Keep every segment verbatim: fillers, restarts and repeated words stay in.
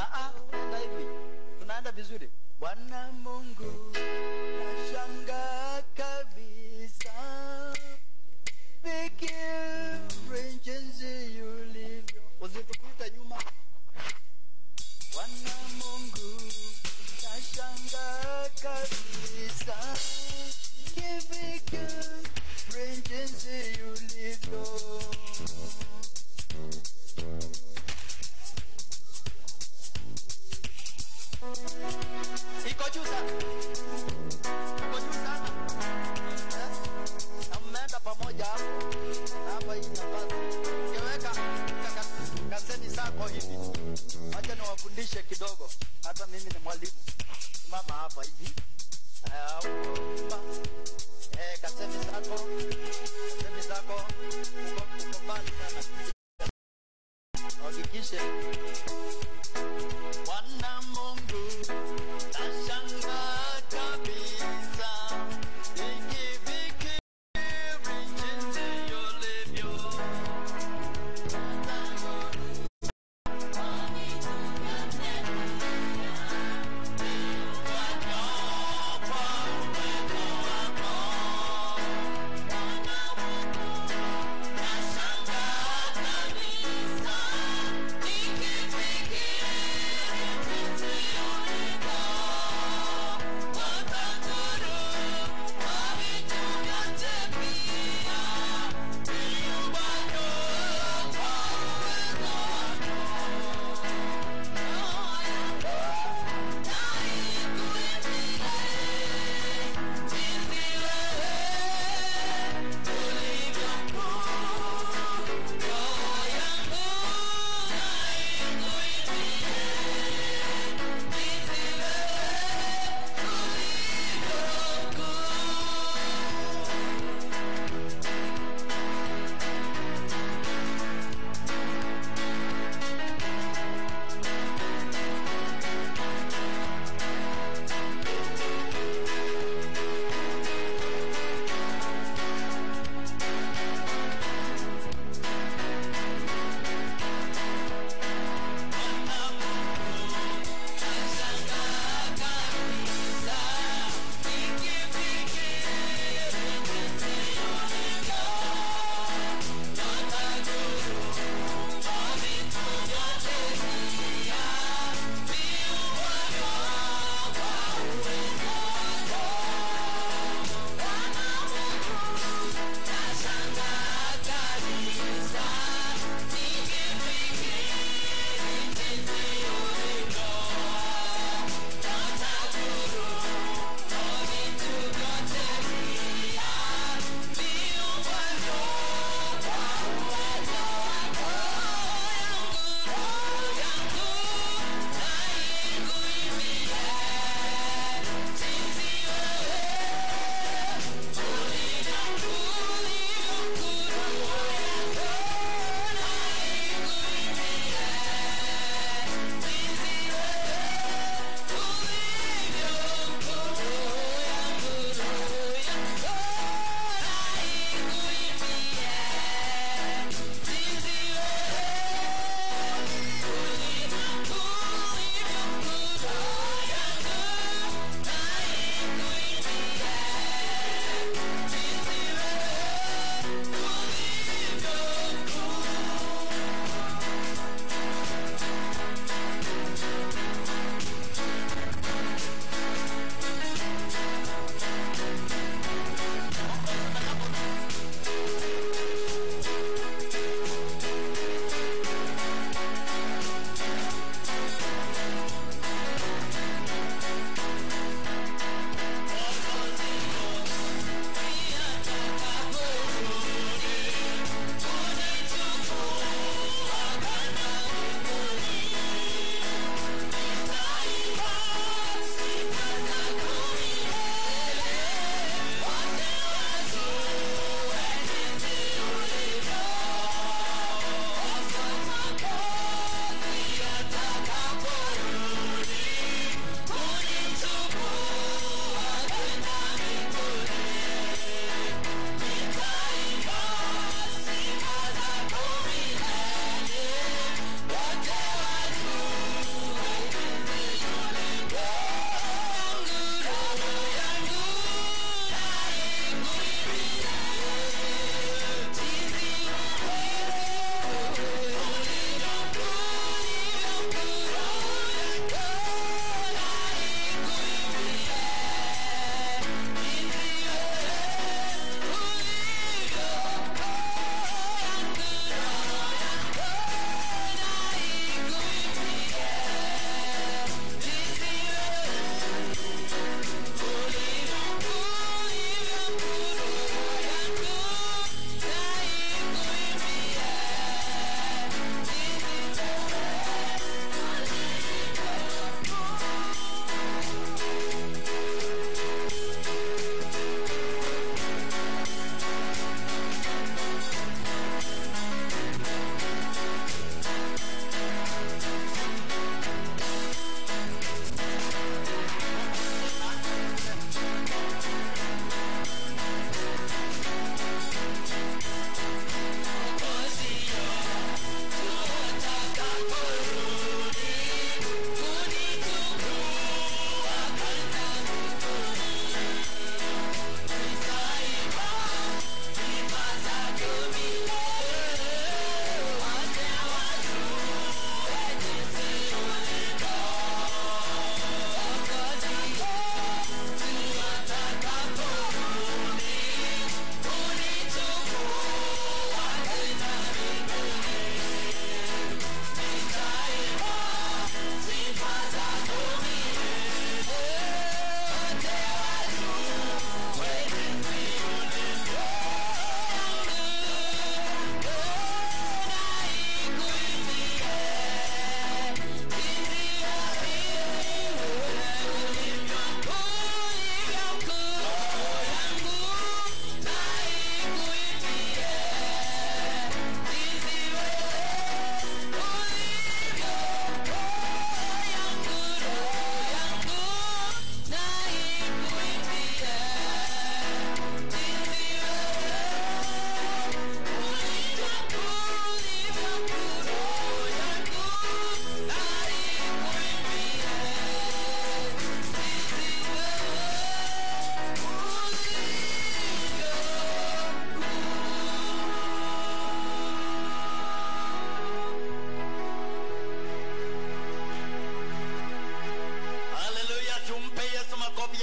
ah, tunaenda hivi, tunaenda vizuri. Bwana Mungu nashangaa kabisa, fikiri jinsi ulivyo. Usitukuite nyuma. Bwana Mungu nashangaa kabisa, fikiri jinsi ulivyo. Iko juu sana, iko juu sana eh? Na mmeenda pamoja hapo hapa, hii nafasi ukiweka kaseni zako hivi, acha niwafundishe kidogo. Hata mimi ni mwalimu. Mama hapa hivi hapo eh, kaseni zako, kaseni zako uko uko mbali sana. Hakikishe Bwana Mungu nashangaa kabisa, nikifikiri jinsi ulivyo. Nashangaa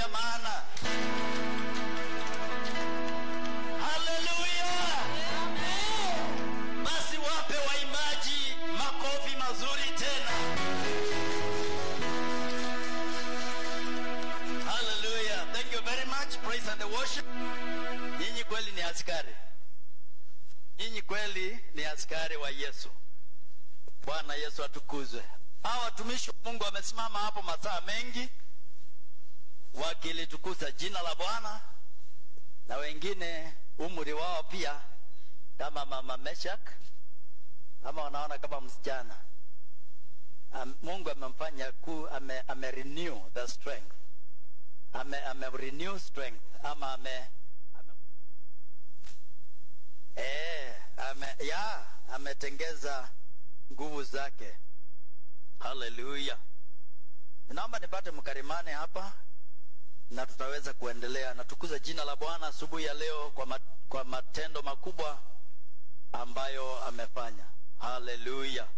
ya maana. Haleluya. Basi wape waimbaji makofi mazuri tena. Hallelujah. Thank you very much. Praise and worship. Nyinyi kweli ni askari. Nyinyi kweli ni askari wa Yesu. Bwana Yesu atukuzwe. Hawa watumishi wa Mungu wamesimama hapo masaa mengi wakilitukuza jina la Bwana, na wengine umri wao pia kama mama Meshak, ama wanaona kama msichana. Um, Mungu amemfanya ku ame, ame renew the strength. Ame, ame renew strength ama ame, ame eh ame ya ametengeza nguvu zake. Hallelujah. Naomba nipate mkarimane hapa na tutaweza kuendelea. Natukuza jina la Bwana asubuhi ya leo kwa, mat, kwa matendo makubwa ambayo amefanya. Hallelujah.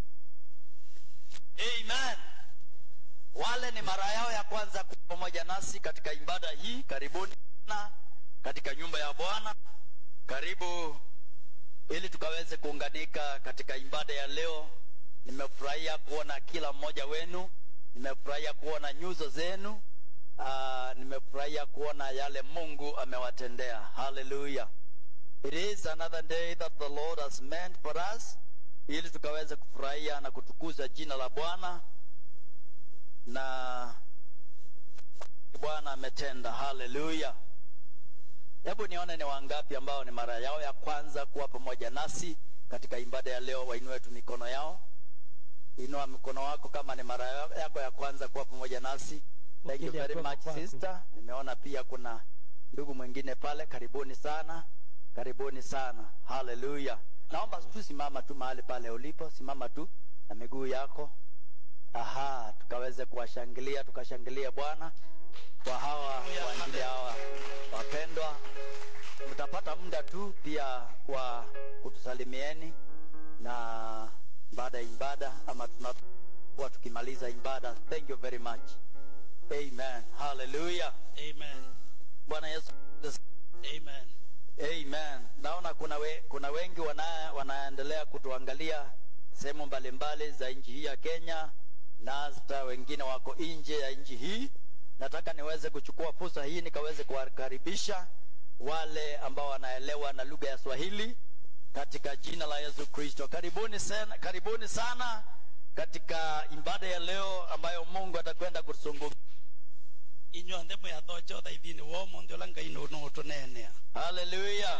Amen. Wale ni mara yao ya kwanza pamoja nasi katika ibada hii, karibuni na katika nyumba ya Bwana. Karibu ili tukaweze kuunganika katika ibada ya leo. Nimefurahia kuona kila mmoja wenu, nimefurahia kuona nyuso zenu, uh, nimefurahia kuona yale Mungu amewatendea. Hallelujah. It is another day that the Lord has meant for us, ili tukaweze kufurahia na kutukuza jina la Bwana, na Bwana ametenda. Hallelujah. Hebu nione ni wangapi ambao ni mara yao ya kwanza kuwa pamoja nasi katika ibada ya leo. Wainue tu mikono yao. Inua mkono wako kama ni mara yako ya kwanza kuwa pamoja nasi. Thank you very much sister. Nimeona pia kuna ndugu mwingine pale. Karibuni sana. Karibuni sana. Hallelujah. Naomba tu simama tu mahali pale ulipo. Simama tu na miguu yako. Aha, tukaweze kuwashangilia, tukashangilia Bwana kwa hawa wainjili hawa wapendwa. Mtapata muda tu pia kwa kutusalimieni na baada ya ibada ama tunapokuwa tukimaliza ibada. Thank you very much. Amen. Hallelujah. Amen. Bwana Yesu. Amen. Amen. Naona kuna we, kuna wengi wana, wanaendelea kutuangalia sehemu mbalimbali za nchi hii ya Kenya, na hata wengine wako nje ya nchi hii. Nataka niweze kuchukua fursa hii nikaweze kuwakaribisha wale ambao wanaelewa na lugha ya Swahili katika jina la Yesu Kristo. Karibuni sana, karibuni sana katika ibada ya leo ambayo Mungu atakwenda kuzungumza. Inyo ndemo ya dojo da idini wo mondo langa ino no tonenea. Hallelujah.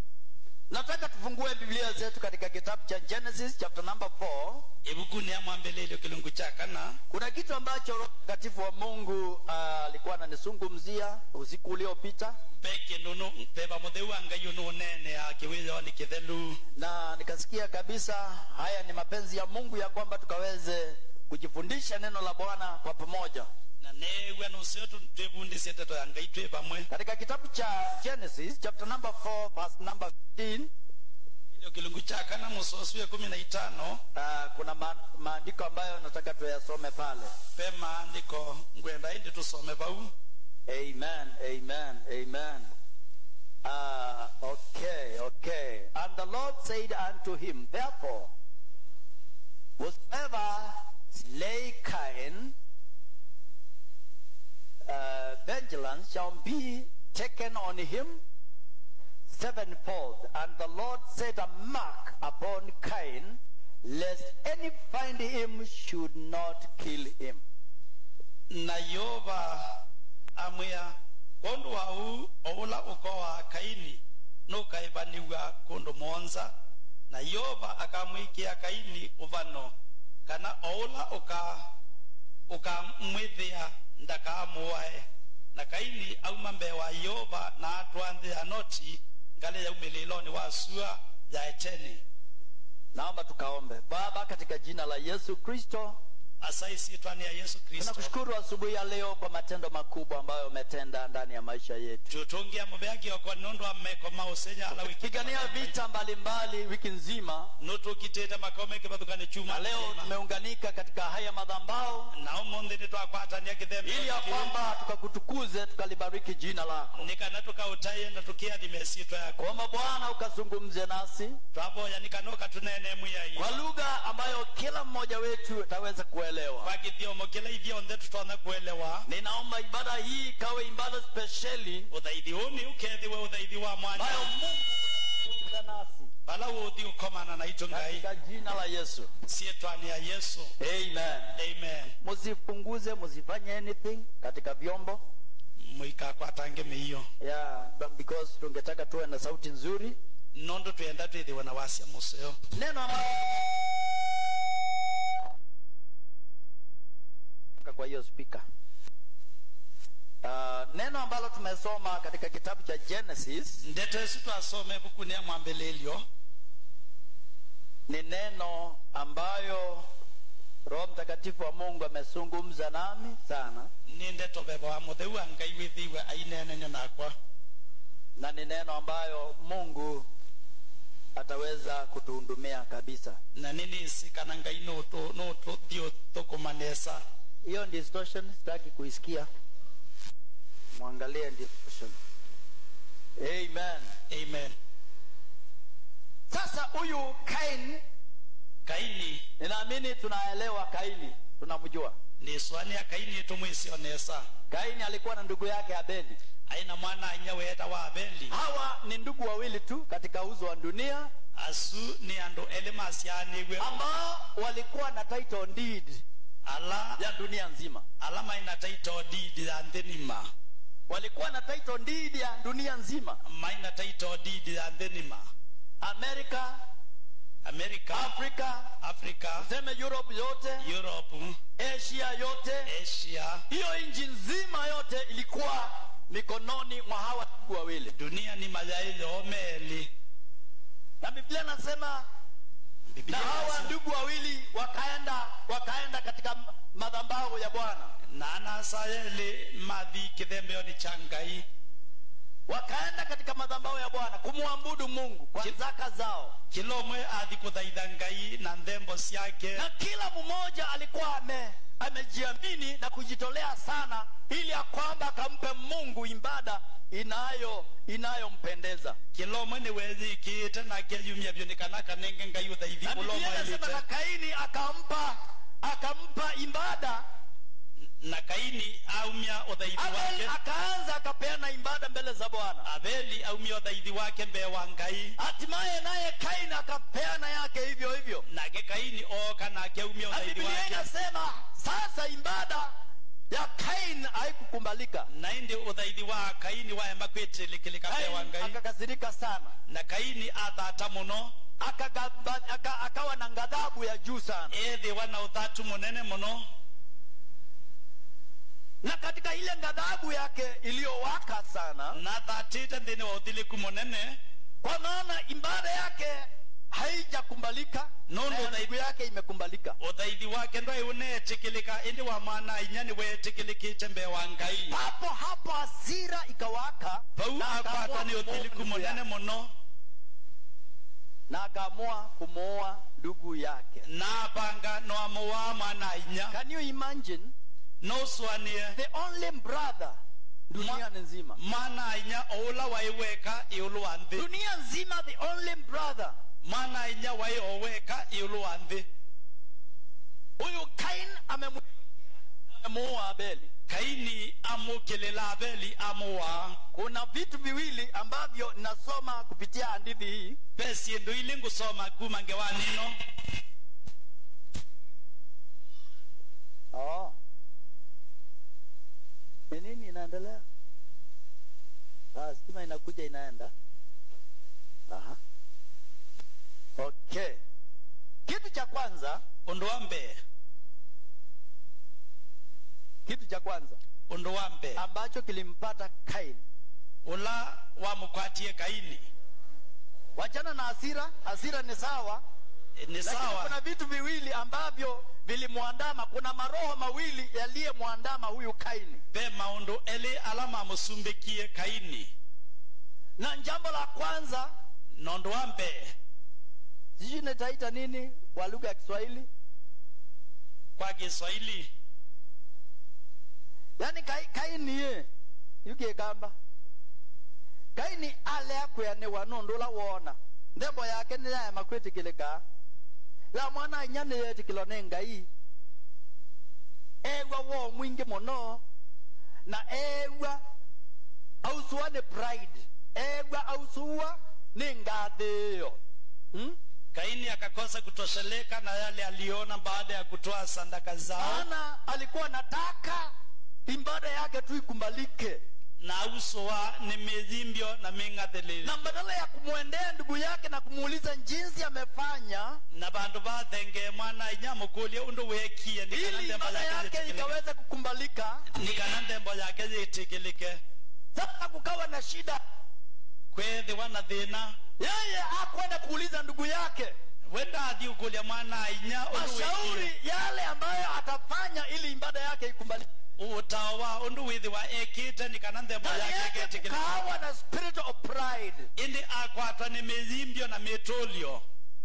Nataka tufungue Biblia zetu katika kitabu cha Genesis chapter number four. Ebuku ni amwambele ile kilungu chaka na kuna kitu ambacho Roho Mtakatifu wa Mungu alikuwa uh, ananizungumzia usiku uliopita. Peke nono peba modeu anga yono nene akiweza wani kidhelu, na nikasikia kabisa haya ni mapenzi ya Mungu ya kwamba tukaweze kujifundisha neno la Bwana kwa pamoja. Na newe no setu twebundi seta to anga itwe pamwe. Katika kitabu cha Genesis chapter number four verse number fifteen, ile kilungu chaka na musosu ya kumi na tano, uh, kuna ma maandiko ambayo nataka tuyasome pale. Pe maandiko ngwenda indi tusome pau. Amen, amen, amen. Ah, uh, okay, okay. And the Lord said unto him, therefore, whosoever slay Cain, uh, vengeance shall be taken on him sevenfold. And the Lord set a mark upon Cain, lest any find him should not kill him. Na Yehova amwia kondo wau oula ukowa Kaini no kaibaniwa kondo monza, na Yehova akamwikia Kaini uvano kana oula uka uka mwithia ndaka muwae, na Kaini auma mbe wa Yehova na atwandhi anoti ngale ya umeleloni wa sua ya eteni. Naomba tukaombe. Baba, katika jina la Yesu Kristo, asaisi twani ya Yesu Kristo Tunakushukuru asubuhi ya leo kwa matendo makubwa ambayo umetenda ndani ya maisha yetu. tutungia mubeki kwa nondo ameko mausenya ala wiki Pigania vita mbalimbali wiki nzima. nutu kiteta makome kibadukane chuma Na leo tumeunganika katika haya madhabahu na umonde ni twakwata ni akidhembe ili ya kwamba tukakutukuze, tukalibariki jina lako. nikana tukautaye na tukia dimesitwa yako Kuomba Bwana ukazungumze nasi twabo ya nikanoka tunene muyai kwa lugha ambayo kila mmoja wetu ataweza kuelewa. kwa kithiomo kila ithio nde tutona kuelewa. Ninaomba ibada hii ikawe ibada speciali uthaithi uni ukethiwe uthaithi wa mwanya ambayo Mungu atazungumza nasi pala uthi ukomana na itu ngai katika jina la Yesu. sietwani ya Yesu. Amen. Amen. Musipunguze, musifanye anything katika vyombo. Muika kwa tange meiyo Yeah, but because tungetaka tuwe na sauti nzuri. nondo tuenda twithiwe na wasia museo Neno ambalo kwa hiyo speaker. Uh, neno ambalo tumesoma katika kitabu cha Genesis ndete sitwasome bukuni ya mwambelelio ni neno ambayo Roho Mtakatifu wa Mungu amezungumza nami sana, ni ndeto beba wa mutheu wa ngai withiwe ainenene nakwa na ni neno ambayo Mungu ataweza kutuhudumia kabisa. na nini sikana ngai no to no to dio tokumanesa Hiyo distortion sitaki kuisikia. Muangalie distortion. Amen. Amen. Sasa huyu Kain, Kaini ninaamini tunaelewa Kaini, tunamjua. ni swani ya Kaini tumwisionesa Kaini alikuwa na ndugu yake Abeli. aina mwana anyaweta wa Abeli. Hawa ni ndugu wawili tu katika uzo wa dunia asu ni andu elimasianiwe ambao walikuwa na title deed ala ya dunia nzima. alama ina title deed ya ndenima Walikuwa na title deed ya dunia nzima. maina title deed ya ndenima America, America, Africa, Africa, sema Europe yote, Europe, Asia yote. Asia. Hiyo nchi nzima yote ilikuwa mikononi mwa hawa ndugu wawili. Dunia ni majaili omeli. Na Biblia nasema Biblia na hawa inasema, ndugu wawili wakaenda wakaenda katika madhabahu ya Bwana. na anasayeli madhi kithembeo ni changai. Wakaenda katika madhabahu ya Bwana kumwabudu Mungu kwa Ki- zaka zao. Kilomwe adhi kuthaitha ngai na ndembo siake. Na kila mmoja alikuwa ame amejiamini na kujitolea sana ili ya kwamba akampe Mungu ibada inayo inayompendeza. Kilomwe ni wezi kiite na kiyumia vyonikana kanenge ngai uthaithi Na kulomwe Biblia inasema ilite. na Kaini akampa akampa ibada. Na Kaini aumia uthaithi Abel wake. akaanza akapeana ibada mbele za Bwana. Abeli aumia uthaithi wake mbele wa ngai. Hatimaye naye Kaini akapeana yake hivyo hivyo. Nake Kaini oka na aumia Na uthaithi Biblia wake. inasema sasa ibada ya Kaini haikukubalika. Na indi uthaithi wa Kaini waemba kwitilikilika mbele wa Kaini ngai. akakasirika sana. Na Kaini athata muno. Akagaba, aka, akawa na ghadhabu ya juu sana. Ethi wana uthatu munene muno. Na katika ile ghadhabu yake iliyowaka sana, Na thatite nthini wa uthiliku munene. kwa maana ibada yake haijakubalika, Nondo na ya na- ndugu yake imekubalika. Uthaithi wake ndo unetikilika indi wa mwana inya ni wetikilikite mbele wa ngai. Hapo hapo hasira ikawaka, Pau na akaamua akwata ni kumuua uthiliku ndugu munene yake. muno. Na akaamua kumuua ndugu yake. Na panga no amuwa mwana inya. Can you imagine? No swanie. The only brother dunia nzima. Mwana inya oula waiweka iulu wa nthi. Dunia nzima the only brother. Mwana inya wai oweka iulu wa nthi. Huyu Kain amemu- amemuua Abeli. Kaini amukilela Abeli amuwa. Kuna vitu viwili ambavyo nasoma kupitia hadithi hii. Pesi ndo ili ngusoma kuma ngewa nino. Oh. Ni nini inaendelea? Ah, stima inakuja inaenda. Aha. Okay. Kitu cha kwanza, Undu wa mbe. kitu cha kwanza Undu wa mbe. ambacho kilimpata Kain. Ula wa mukwatie Kaini. Wachana na hasira, hasira ni sawa. E, ni Lakini sawa. kuna vitu viwili ambavyo vilimwandama. Kuna maroho mawili yaliyemwandama huyu Kaini. be maundu eli alama musumbikie Kaini. Na jambo la kwanza, Nondo ambe sijui nitaita nini kwa lugha ya Kiswahili, kwa Kiswahili, yani kai, Kaini ye yuke kamba Kaini ale akwene wanondo la wona ndembo yake ni ya makwetikilika la mwana nyane yetikilo nengai ewa wo mwingi mono na ewa ausua ne pride, ewa ausua ni ngadhio. hmm? Kaini akakosa kutosheleka na yale aliona baada ya kutoa sadaka zao. Ana alikuwa nataka ibada yake tu ikumbalike, Na usoa ni mizimbio na mingathelili. na badala ya kumwendea ndugu yake na kumuuliza jinsi amefanya Na bandu bathenge mwana inyamo kulia undu wekie ni ili kanande ibada yake yake yitikilike. ikaweza kukumbalika, Ni kanande mbo yake yitikilike. sasa kukawa na shida. Kwethi wana thina. Yeye hakwenda kuuliza ndugu yake Wenda athi ukulia mwana inya undu wekie. mashauri yale ambayo atafanya ili ibada yake ikumbalike. Utawa undu withi wa ekite ni kanande mbo Ndani yake yake yitikilike. kukawa na spirit of pride, Indi akwatwa ni mizimbio na mitolio.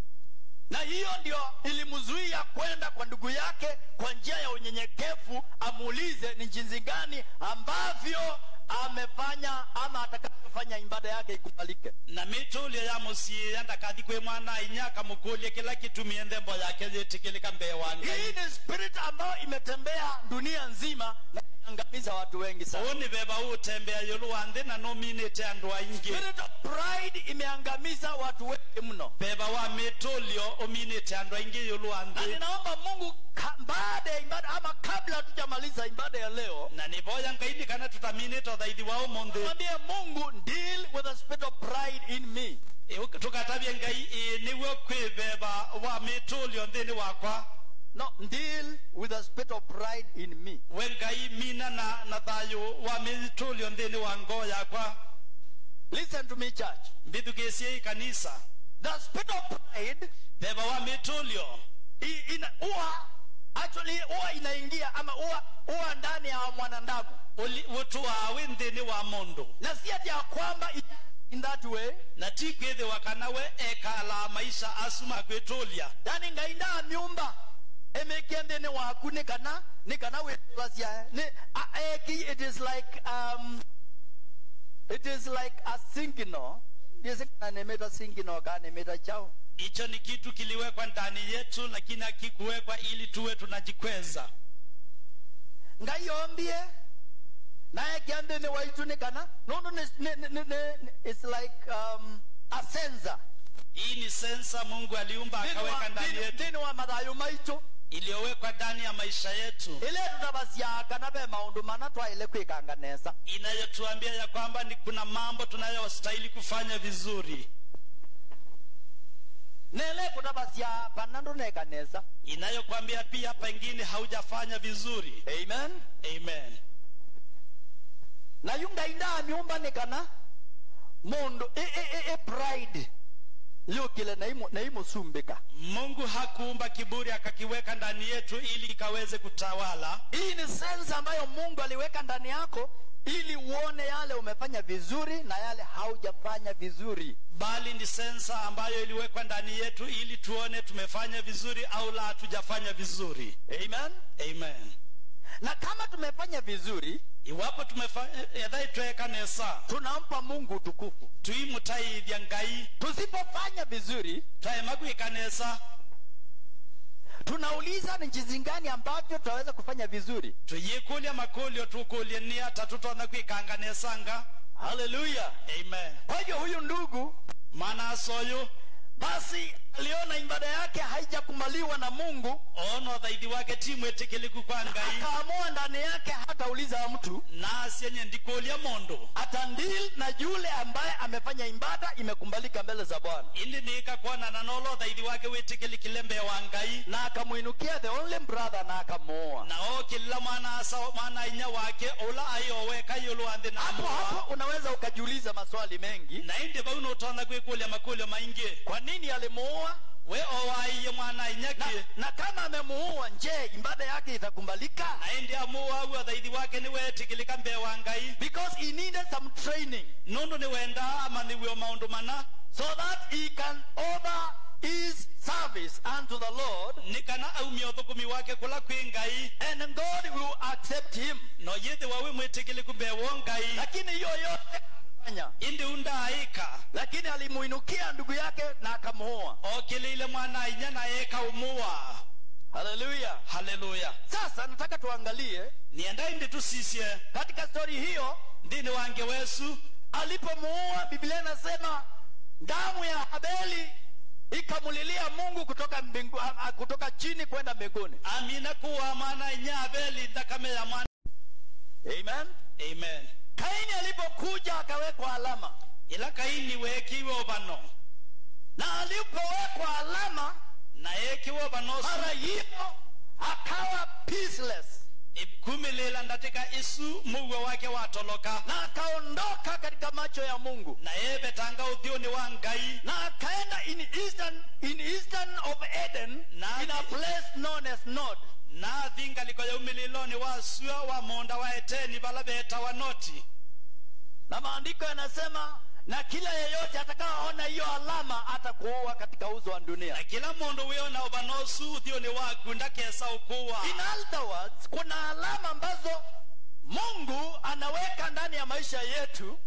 na hiyo ndio ilimzuia kwenda kwa ndugu yake kwa njia ya unyenyekevu, amuulize ni jinsi gani ambavyo amefanya ama atakayofanya ibada yake ikubalike. Na mitolio ya musie yanda kathi kwe mwana inya kamukulie kila kitu miende mbo yake yitikilika mbe wanga. Hii ni spirit ambayo imetembea dunia nzima na inaangamiza watu wengi sana. Uni beba utembea yulu wande na no minute andu aingi. Spirit of pride imeangamiza watu wengi mno. Beba wa mitolio uminite andu aingi yulu Na wande. ninaomba Mungu baada ya ibada ama kabla tujamaliza ibada ya leo, Na niboya ngaidi kana tutaminite othaithi wa umundi. mwambie Mungu, deal with the spirit of pride in me. Tukatabie ngai e, niwe kwe beba wa mitolio nthini wakwa. No, deal with the spirit of pride in me. We ngai mina na, na thayu wa mitolio nthini wa ngoo yakwa. Listen to me, church. Mbithukisie kanisa. The spirit of pride Beba wa mitolio. i- ina uwa actually uwa inaingia ama uwa uwa ndani ya mwanadamu, Uli utu wa windhini wa mundu. na si ati ya kwamba i- in that way Na ti kwithi wakanawe ekala maisha asuma kwitolia. yani ngainda nyumba emekiendene waku ni kana ni kana wetwasia ni a- eki it is like um it is like a sinkino yese kana nemeta sinkino kana nemeta chao. Hicho ni kitu kiliwekwa ndani yetu, lakini hakikuwekwa ili tuwe tunajikweza. Ngayombie naye kiendene waitu ni kana no no ni- ni- ni- ni- ni- it's like um a sensor Hii ni sensa Mungu aliumba akaweka ndani yetu, dini wa madhayo maitu iliyowekwa ndani ya maisha yetu, ile tutavasiaga na be maundu mana twaile kwikanganesa inayotuambia ya kwamba ni kuna mambo tunayostahili kufanya vizuri, nele kutavasia panandu nekanesa. inayokwambia pia pengine haujafanya vizuri. Amen. Amen. Na yunga inda nyumba ni kana mundu e e e, e pride yukile na imu na imu sumbika. Mungu hakuumba kiburi akakiweka ndani yetu ili ikaweze kutawala. Hii ni sense ambayo Mungu aliweka ndani yako ili uone yale umefanya vizuri na yale haujafanya vizuri. Bali ni sensa ambayo iliwekwa ndani yetu ili tuone tumefanya vizuri au la hatujafanya vizuri. Amen. Amen. Na kama tumefanya vizuri, Iwapo tumefanya edhai tuweka nesa tunampa Mungu utukufu. tuimutaithia ngai, Tusipofanya vizuri, twaemagwika nesa tunauliza ni jinsi gani ambavyo tutaweza kufanya vizuri. tuyikulia makulio tukulie ni ata tutona kwikanga nesanga. Hallelujah. Amen. Kwa hiyo huyu ndugu Mana asoyu basi aliona ibada yake haijakubaliwa na Mungu, ono thaithi wake timwetikiliku kwa ngai, akaamua ndani yake hatauliza mtu, na asienye ndikulia mundu atandil na yule ambaye amefanya ibada imekubalika mbele za Bwana, indi nikakuona na nolo thaithi wake witikilikile mbee wa ngai, na akamuinukia the only brother na akamuoa. na o kila mwana asa mwana inya wake ula ayoweka yulu anthi na Hapo amuwa. hapo unaweza ukajiuliza maswali mengi. Na indi bau nutona kwikulia makulio maingi, Kwa nini alimuoa? we owaiye mwana na, inyaki na kama amemuua, je, ibada yake itakubalika? na indi amuwa uwa thaithi wake ni wetikilika mbee wa Ngai Because he needed some training nundu ni wenda amanyiwe maundu mana so that he can offer his service unto the Lord, ni kana aumia uthukumi wake kula kwi Ngai and God will accept him. no yithi wawi mwitikiliku mbee wa Ngai Lakini hiyo yote fanya, indi undaika lakini alimuinukia ndugu yake na akamuua. okilile mwana inya na eka umuwa. Hallelujah. Haleluya. Sasa nataka tuangalie nienda indi tusisye katika story hiyo, ndini wange wesu alipomuua, Biblia inasema damu ya Habeli ikamulilia Mungu kutoka mbingu, kutoka chini kwenda mbinguni. amina kuwa mwana inya Abeli thakame ya mwana. Amen. Amen. Kaini alipokuja akawekwa alama, ila Kaini wekiwe obano na alipowekwa alama, na ekiwe obanosu mara hiyo akawa peaceless, ikumilela ndatika isu muwe wake watoloka na akaondoka katika macho ya Mungu, na ebetanga uthiuni wa Ngai na akaenda in eastern in eastern of Eden, Na- in a place known as Nod. na thingaliko ya umililoni wa sua wa monda wa eteni bala beta wa noti. Na maandiko yanasema, na kila yeyote atakaoona hiyo alama atakuua katika uso wa dunia. na kila mundu wiona obanosu uthiuni waku ndakesa ukuwa. In other words, kuna alama ambazo Mungu anaweka ndani ya maisha yetu,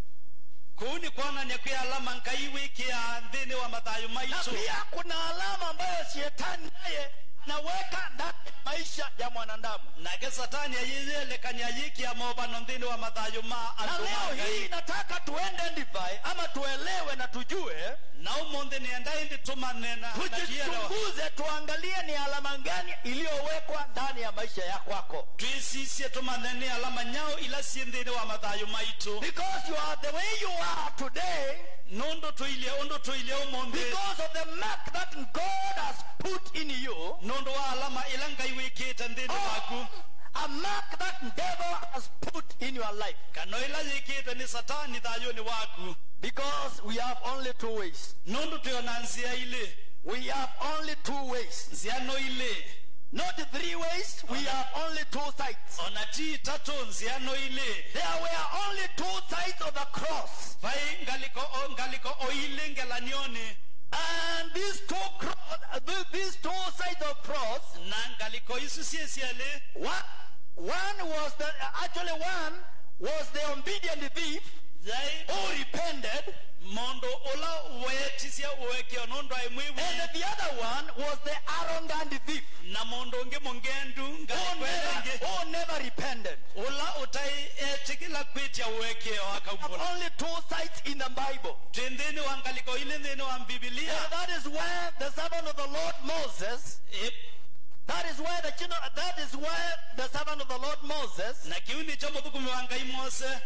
kuni kuonania kwi alama Ngai wikia nthini wa mathayo na maitu, pia kuna alama ambayo shetani naye anaweka ndani ya maisha ya mwanadamu. nake satani ayiyelekania yikia mobano nthini wa mathayo ma Na andu ma leo hii Ngai. nataka tuidentify ama tuelewe na tujue, na umuthi nienda indi tumanena na tuielewa tujichunguze, tuangalie ni alama gani iliyowekwa ndani ya maisha ya kwako. twisisye tumanene alama nyao ila si nthini wa mathayo maitu, Because you are the way you are today nundu tuilie undu tuilie umuthi because of the mark that God has put in you, nundu wa alama ila Ngai wikite nthini waku, or a mark that devil has put in your life. kana ila yikite ni satani thayuni waku. Because we have only two ways. Nundu tuyona nzia ili We have only two ways. nzia no ili Not three ways, we have only two sides. ona ti tatu nzia no ili There were only two sides of the cross. vai ngaliko o ngaliko o ili ngelanioni And these two cross, these two sides of cross, na ngaliko isu siesiele one, one was the, actually one was the obedient thief zai who repented, mondo ola wetisya uwekeo nundu aimwiwi and the other one was the arrogant thief na mondo nge mongendu who never, ngalikwelenge who never repented. ula utai etikila kwitia uwekeo Have akaupula only two sides in the Bible. twinthini wa ngaliko ili nthini wa Biblia. And that is where the servant of the Lord Moses, Ip, that is where the children, that is where the servant of the Lord Moses na kiu nicho muthukumi wa Ngai Mose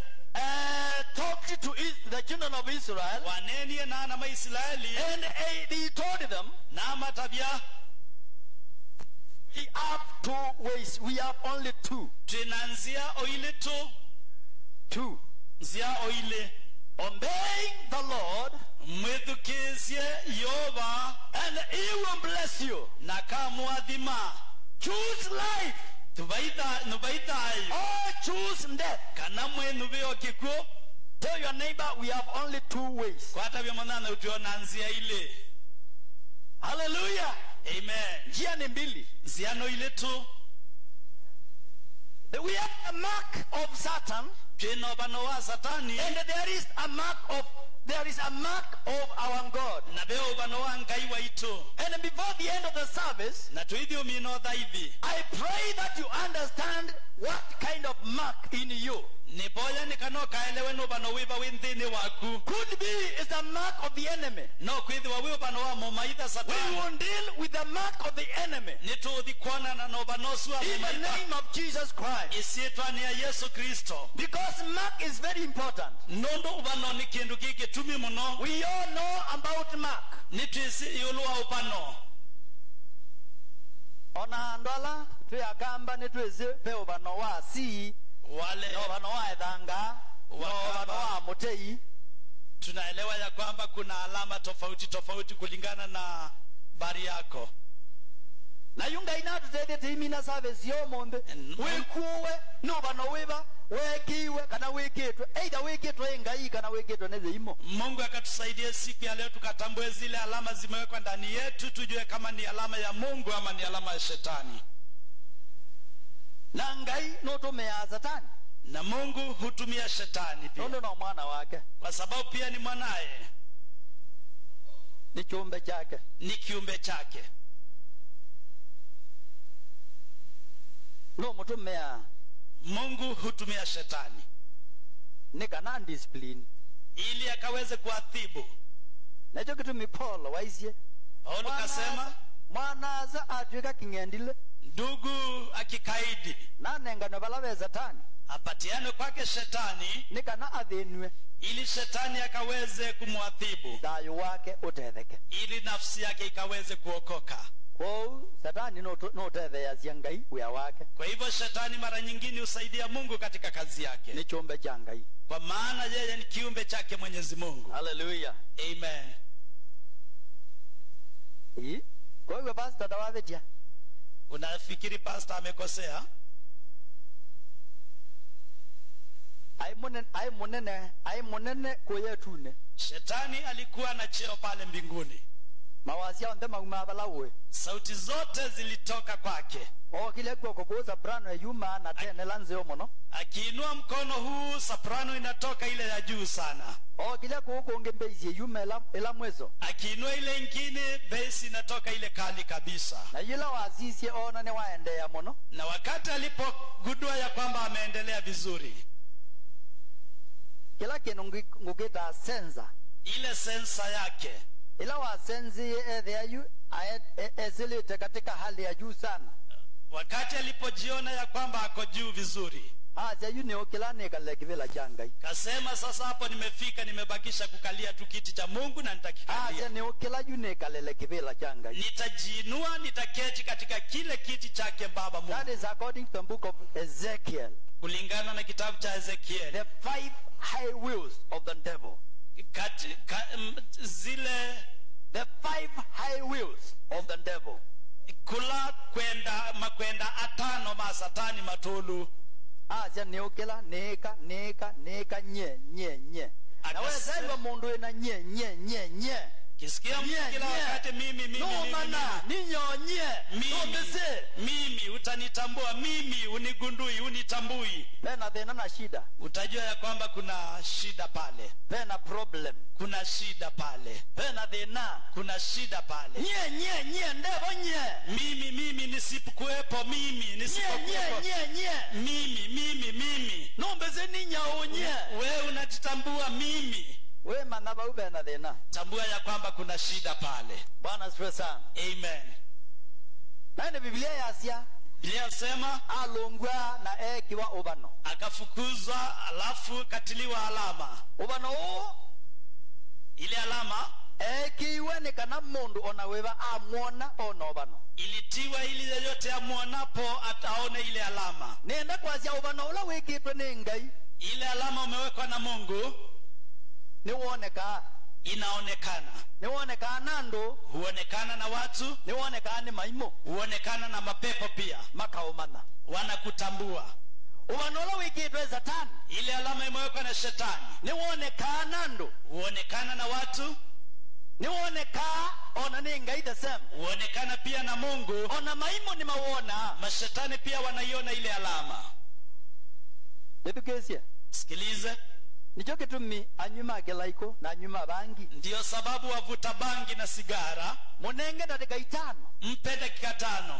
uh, talked to is, the children of Israel, wanenie na ana maisraeli and uh, he told them, na matabia we have two ways. We have only two. twina nzia oili tu Two. nzia oili Obeying the Lord, mwithukisye Yehova and he will bless you. na kamwathima. Choose life tuvaitha nuvaithayo or choose death. kana mwenu vio kikuo Tell your neighbor, we have only two ways. kwatavya mwanana utiona nzia ile. Hallelujah. Amen. Njia ni mbili. nzia no ile tu We have a mark of Satan, twina obano wa satani and there is a mark of there is a mark of our God. na veo obano wa Ngai waitu. And before the end of the service, na tuithi umino thaithi I pray that you understand what kind of mark in you. nipoya nikano kaelewe no bano wiva winthini waku Could be is a mark of the enemy. no kwithiwa wi ubano wa mumaitha We satani will deal with the mark of the enemy nituthi kuonana na ubano ucio wa in the mumaitha name of Jesus Christ. isiitwania Yesu Kristo. Because mark is very important. nundu ubano ni kindu gigitumi muno We all know about mark. nitwisi iulu wa ubano Ona ndola tuyakamba nitwezi pe ubano wa si wale no ubano wa ethanga no ubano wa mutei. tunaelewa ya kwamba kuna alama tofauti tofauti kulingana na bari yako. Na yunga inatu tete timina service yo mombe. Mm. Wekuwe no bano weba wekiwe kana weketwe either weketwe ngai kana weketwe neze imo. Mungu akatusaidia siku ya leo tukatambue zile alama zimewekwa ndani yetu, tujue kama ni alama ya Mungu ama ni alama ya shetani. Na ngai no tumea satani. Na Mungu hutumia shetani pia. Nondo na mwana wake. Kwa sababu pia ni mwanae. Ni kiumbe chake. Ni kiumbe chake. No mutumea. Mungu hutumia shetani. Ni kana discipline. Ili akaweze kuadhibu. Na hicho kitu mi Paul waisie. Paulo kasema mwanaza atwika kingendile. Ndugu akikaidi. Na nengano balawe satani. Apatiane kwake shetani. Ni kana adhenwe. Ili shetani akaweze kumwadhibu. Dayo wake utetheke. Ili nafsi yake ikaweze kuokoka. Kwa satani no no tethea ziangai uya wake. Kwa hivyo shetani mara nyingine usaidia Mungu katika kazi yake. Ni kiumbe cha ngai. Kwa maana yeye ni kiumbe chake Mwenyezi Mungu. Hallelujah. Amen. Hii kwa hivyo pastor tawavetia. Unafikiri pastor amekosea? Ai munene ai munene ai munene kuyetune. Shetani alikuwa na cheo pale mbinguni. Mawazia onde mauma balawe. Sauti zote zilitoka kwake. O kile kwa kwa soprano ya yuma na tena lanze omo no. Akiinua mkono huu soprano inatoka ile ya juu sana. O kile kwa kwa ngembezi yuma ela ela mwezo. Akiinua ile nyingine bass inatoka ile kali kabisa. Na yule wazizi ona ne waendea mono. Na wakati alipogundua ya kwamba ameendelea vizuri, kila kinu nguketa sensa. Ile sensa yake. Ila wa senzi ethe yu ezilite katika hali ya juu sana. Wakati alipojiona ya kwamba ako juu vizuri, acha yu ne okilane kale kivela changai. Kasema sasa hapo nimefika, nimebakisha kukalia tu kiti cha Mungu na nitakikalia. Acha ne okila yu ne kale kivela changai. Nitajiinua, nitaketi katika kile kiti chake Baba Mungu. That is according to the book of Ezekiel. Kulingana na kitabu cha Ezekiel. The five high wheels of the devil. Kati, ka, m, zile the five high wheels of the devil. Kula kwenda makwenda atano ma satani matolu. Acha neokela neka neka neka nye nye nye. Na wewe sema mundu ina nye nye nye nye. Kisikia kila wakati mimi mimi no mimi. Mana, ninyonye. Mimi, mimi utanitambua, mimi unigundui, unitambui. Pena thena na shida. Utajua ya kwamba kuna shida pale. Pena problem. Kuna shida pale. Pena thena. Kuna shida pale. Nye nye nye ndevo nye. Mimi mimi nisipokuepo, mimi nisipokuepo. Nye nye nye. Mimi mimi mimi. Nombeze ninyonye. Wewe unatitambua mimi. We manaba ube na thena. Tambua ya kwamba kuna shida pale. Bwana asifiwe sana. Amen. Na Biblia yasia. Biblia sema alongwa na ekiwa ubano. Akafukuzwa alafu katiliwa alama. Ubano o ile alama ekiwe ni kana mundu onaweba amwona ono ubano. Ilitiwa ili yeyote amuonapo ataone ile alama. Nenda kwazia ubano ula wekitwe ni ngai. Ile alama umewekwa na Mungu. Ni uoneka. Inaonekana. Ni uoneka nando. Huonekana na watu. Ni uoneka ni maimo. Huonekana na mapepo pia. Makaomana. Wanakutambua. Ubanola wikitwe satani. Ile alama imewekwa na shetani. Ni uoneka nando. Huonekana na watu. Ni uoneka ona ni ngai the same. Huonekana pia na Mungu. Ona maimo ni mauona. Mashetani pia wanaiona ile alama. Bebukesia. Sikilize. Nicho kitumi anyuma kelaiko na anyuma bangi. Ndiyo sababu wavuta bangi na sigara. Munenge dakika itano. Mpe dakika tano.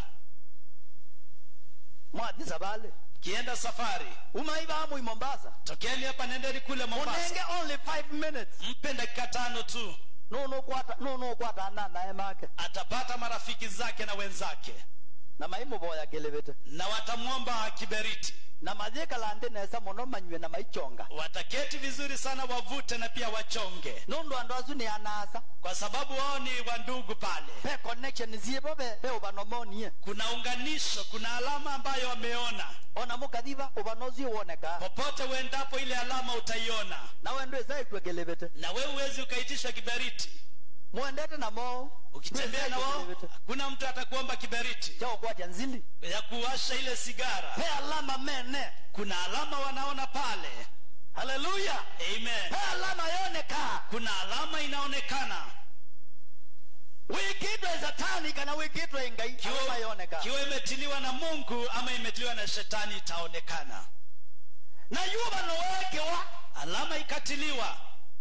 Mwadi sabale. Kienda safari. Umaiba amu Mombasa. Tokeni hapa nendeni kule Mombasa. Munenge only five minutes. Mpe dakika tano tu. No no kwata no no kwata na na emake. Atapata marafiki zake na wenzake. Na maimu boya kelebete. Na watamwomba kiberiti. Na majeka lande nesa mono manywe na maichonga. Wataketi vizuri sana wavute na pia wachonge. Nondo andoazu ni anasa. Kwa sababu wao ni wandugu pale. Pe connection zipo be be ubanomonie. Kuna unganisho, kuna alama ambayo wameona. Ona mukadhiva ubanozi uoneka. Popote uendapo ile alama utaiona. Na wendo ezai kwa kelebete. Na wewe uwezi ukaitishwa kiberiti. muendete na mo ukitembea na wao hakuna mtu atakuomba kiberiti chao kwa janzili ya kuwasha ile sigara. he alama mene Kuna alama wanaona pale. haleluya Amen. he alama yoneka Kuna alama inaonekana. wikitwe satani kana wikitwe ngai alama yoneka Kiwa imetiliwa na Mungu ama imetiliwa na shetani itaonekana. na yuba no wake wa Alama ikatiliwa.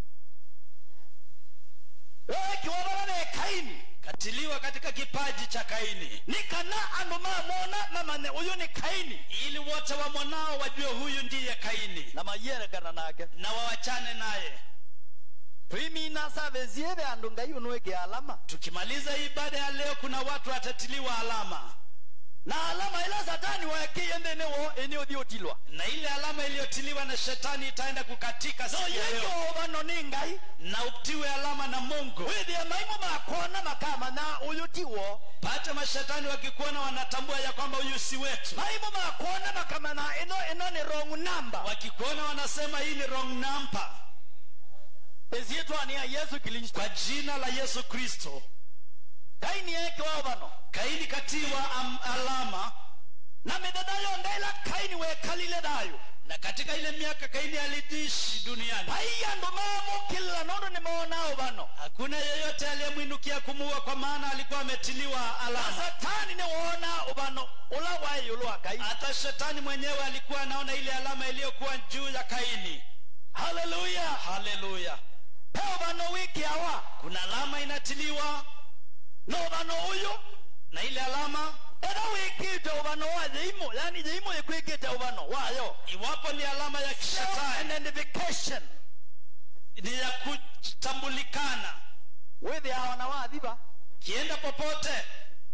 wake wa bana Kaini Katiliwa katika kipaji cha Kaini. nikana ando mamona mamane uyu ni Kaini Ili wote wa mwanao wajue huyu ndiye Kaini. na mayere kana nake Na wawachane naye. primina saveziebe ando ngai unweke alama Tukimaliza ibada ya leo kuna watu watatiliwa alama. na alama ila satani wake yende ne wo eneo diotilwa Na ile alama iliyotiliwa na shetani itaenda kukatika so siku ya leo. yeko bano ni ngai Na utiwe alama na Mungu. widi maimo makona makama na uyu tiwo Pata mashetani wakikuona wanatambua ya kwamba huyu si wetu. maimo makona makama na eno eno ni wrong number Wakikuona wanasema hii ni wrong number. ezitwa ni ya Yesu Kristo Kwa jina la Yesu Kristo. Kaini yake wao bano Kaini katiwa am, alama. na medadayo ndaila Kaini we kalile dayo Na katika ile miaka Kaini alidishi duniani. paiya ndo mamo kila nondo ni maonao bano Hakuna yeyote aliyemwinukia kumuua kwa maana alikuwa ametiliwa na alama. satani ni waona ubano ula wae yulu wa Kaini Hata shetani mwenyewe alikuwa anaona ile alama iliyokuwa juu ya Kaini. haleluya Haleluya. peo bano wiki hawa Kuna alama inatiliwa no bano uyu na ile alama era wikite ubano wa jeimo yani jeimo yekwikite ubano wayo iwapo ni alama ya kishetani identification ni ya kutambulikana. with hawa na wadhiba Kienda popote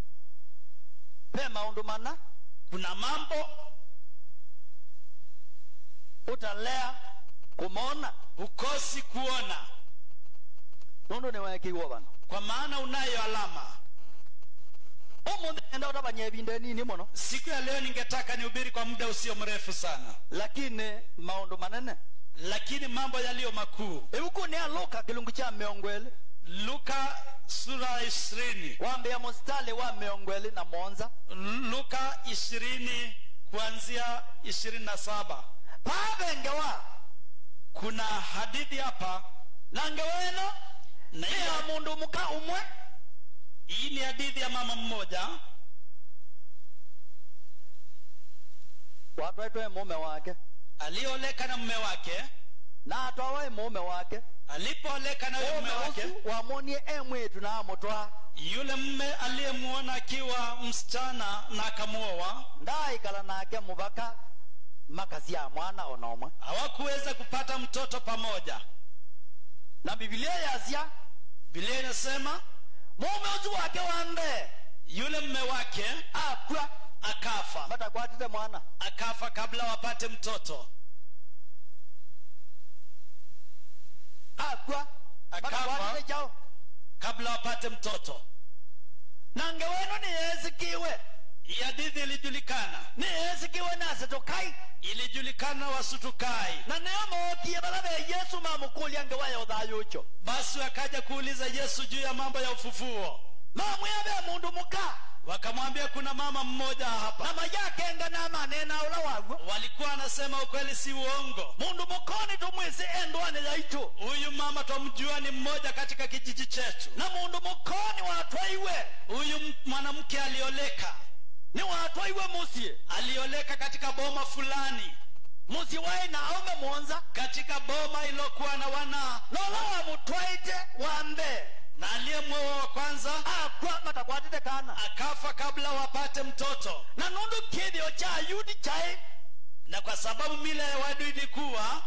pe maundu mana kuna mambo utalea kumona ukosi kuona nondo ne wakiwa bano kwa maana unayo alama. omunde enda utabanye binde nini mono Siku ya leo ningetaka nihubiri kwa muda usio mrefu sana, lakini maundu manene lakini mambo yaliyo makuu. ebuku ni aluka kilungu cha meongwele Luka sura ishirini. wambe ya mustale wa meongwele na monza Luka ishirini kuanzia ishirini na saba. pabengewa Kuna hadithi hapa nangeweno na ni ya hii- mundu muka umwe hii ni hadithi ya mama mmoja watu aitwe mume wake alioleka na mume wake. na atwawe mume wake Alipooleka na yule mume wake, usu wamonie emwetu na amutwa yule mume aliyemuona akiwa msichana na akamuoa, ndaikala nake mubaka makazi ya mwana onomwe hawakuweza kupata mtoto pamoja. na Biblia yazia Biblia inasema mume usu wake wambe yule mume wake akwa akafa, batakwatite mwana akafa kabla wapate mtoto. akwa batakwatite Akafa chao kabla wapate mtoto. nangeweno ni yesikiwe Hii hadithi ilijulikana, ni yesikiwe nase tukai ilijulikana Wasutukai. na neo mookie balabe Yesu mamukulia ngewayo thayucho Basi wakaja kuuliza Yesu juu ya mambo ya ufufuo. mamwiabe mundu muka Wakamwambia kuna mama mmoja na hapa. mayakenga na manena ula wagwo Walikuwa wanasema ukweli si uongo. mundu mukoni tumwisi endwane yaitu Huyu mama twamjua ni mmoja katika kijiji chetu. na mundu mukoni watwaiwe Huyu m- mwanamke alioleka, ni watwaiwe musie alioleka katika boma fulani, musi wai na aume monza katika boma ilokuwa na wana, nola wamutwaite wambe na aliyemwoa wa kwanza akwa matakwatite kana akafa kabla wapate mtoto. na nundu kithio cha yudi chai Na kwa sababu mila ya wadu ilikuwa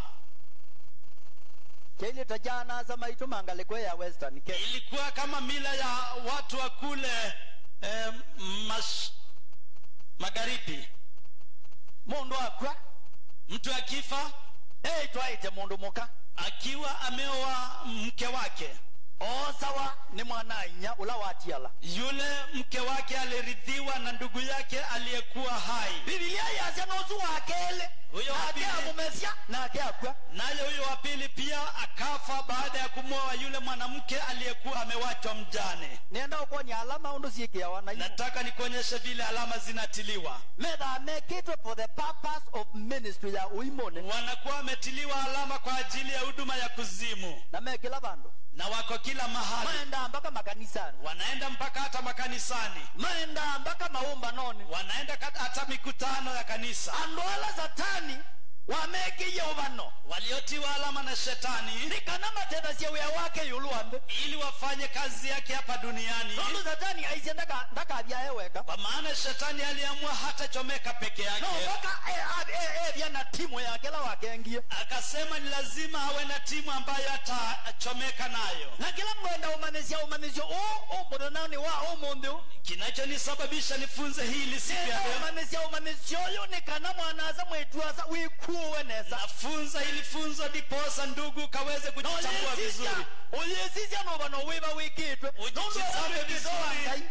keili tajana za maitu mangalikwe ya western ke ilikuwa kama mila ya watu wa kule eh, mash, magharibi. mundu akwa Mtu akifa ei twaite mundu muka akiwa ameoa mke wake, osawa ni mwana inya ula watiala yule mke wake alirithiwa na ndugu yake aliyekuwa hai. Biblia yasema usu wakele Huyo wa nake pili. amumesia nake akwa. Naye huyo wa pili pia akafa baada ya kumwoa yule mwanamke aliyekuwa amewachwa mjane. Nenda ukonya alama undu sikia wana hiyo. Nataka nikuonyeshe vile alama zinatiliwa. Meda make it for the purpose of ministry ya uimone. Wanakuwa wametiliwa alama kwa ajili ya huduma ya kuzimu, Na me kila bando. na wako kila mahali. Maenda mpaka makanisani. Wanaenda mpaka hata makanisani, Maenda mpaka maomba noni. wanaenda kat- hata mikutano ya kanisa. Andola satani wameki yobano. Waliotiwa alama na shetani Nikana matenda siya wea wake yuluambe. ili wafanye kazi yake hapa duniani, Nondo satani aise ndaka ndaka vya heweka. kwa maana shetani aliamua hata chomeka peke yake. No waka eh eh eh vya na timu ya kila wakengie. Akasema ni lazima awe na timu ambayo atachomeka nayo. Na kila mwenda umanesia umanesio o o bodonani wa o mondo. Kinachonisababisha nifunze hili siku ya leo, Umanesia umanesio yo nikana mwanaza mwetuasa wikuwe nesa. nafunza ili funzo diposa ndugu kaweze kujichambua vizuri. Oyesisia no bano weba wikitwe. Ujitizame vizuri.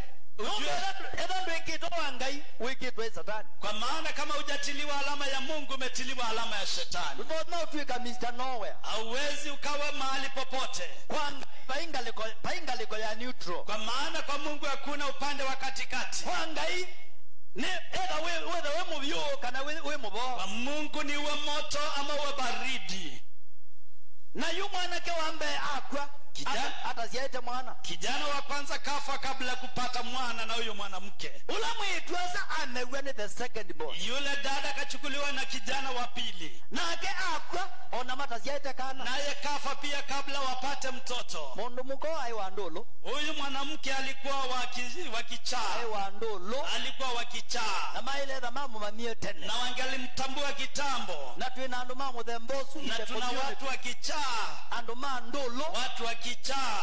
Eda wikitwe wangai wikitwe satani. Kwa maana kama hujatiliwa alama ya Mungu, umetiliwa alama ya shetani. Do not twika mister Nowhere. Hauwezi ukawa mahali popote, Kwanga paingaliko paingaliko ya neutral. kwa maana kwa Mungu hakuna upande wa katikati. Wangai ne eda we we we mubyo kana we we mubo. Kwa Mungu ni uwe moto ama uwe baridi. Na yu mwanake wambe akwa Kijana- hata siaite mwana. Kijana wa kwanza kafa kabla ya kupata mwana na huyo mwanamke. Ula mwitwasa amewe ni the second boy. Yule dada kachukuliwa na kijana wa pili, Nake akwa ona mata siaite kana. naye kafa pia kabla wapate mtoto. Mundu muko ai wandolo. Huyu mwanamke alikuwa wa ki- wa Ai kichaa, wandolo. alikuwa wa kichaa, Na maile da mamu mamie tene. na wangelimtambua kitambo. Na tuina ando mamu the mbosu Na ite tuna community. watu wa kichaa, Ando mandolo. watu wa kichaa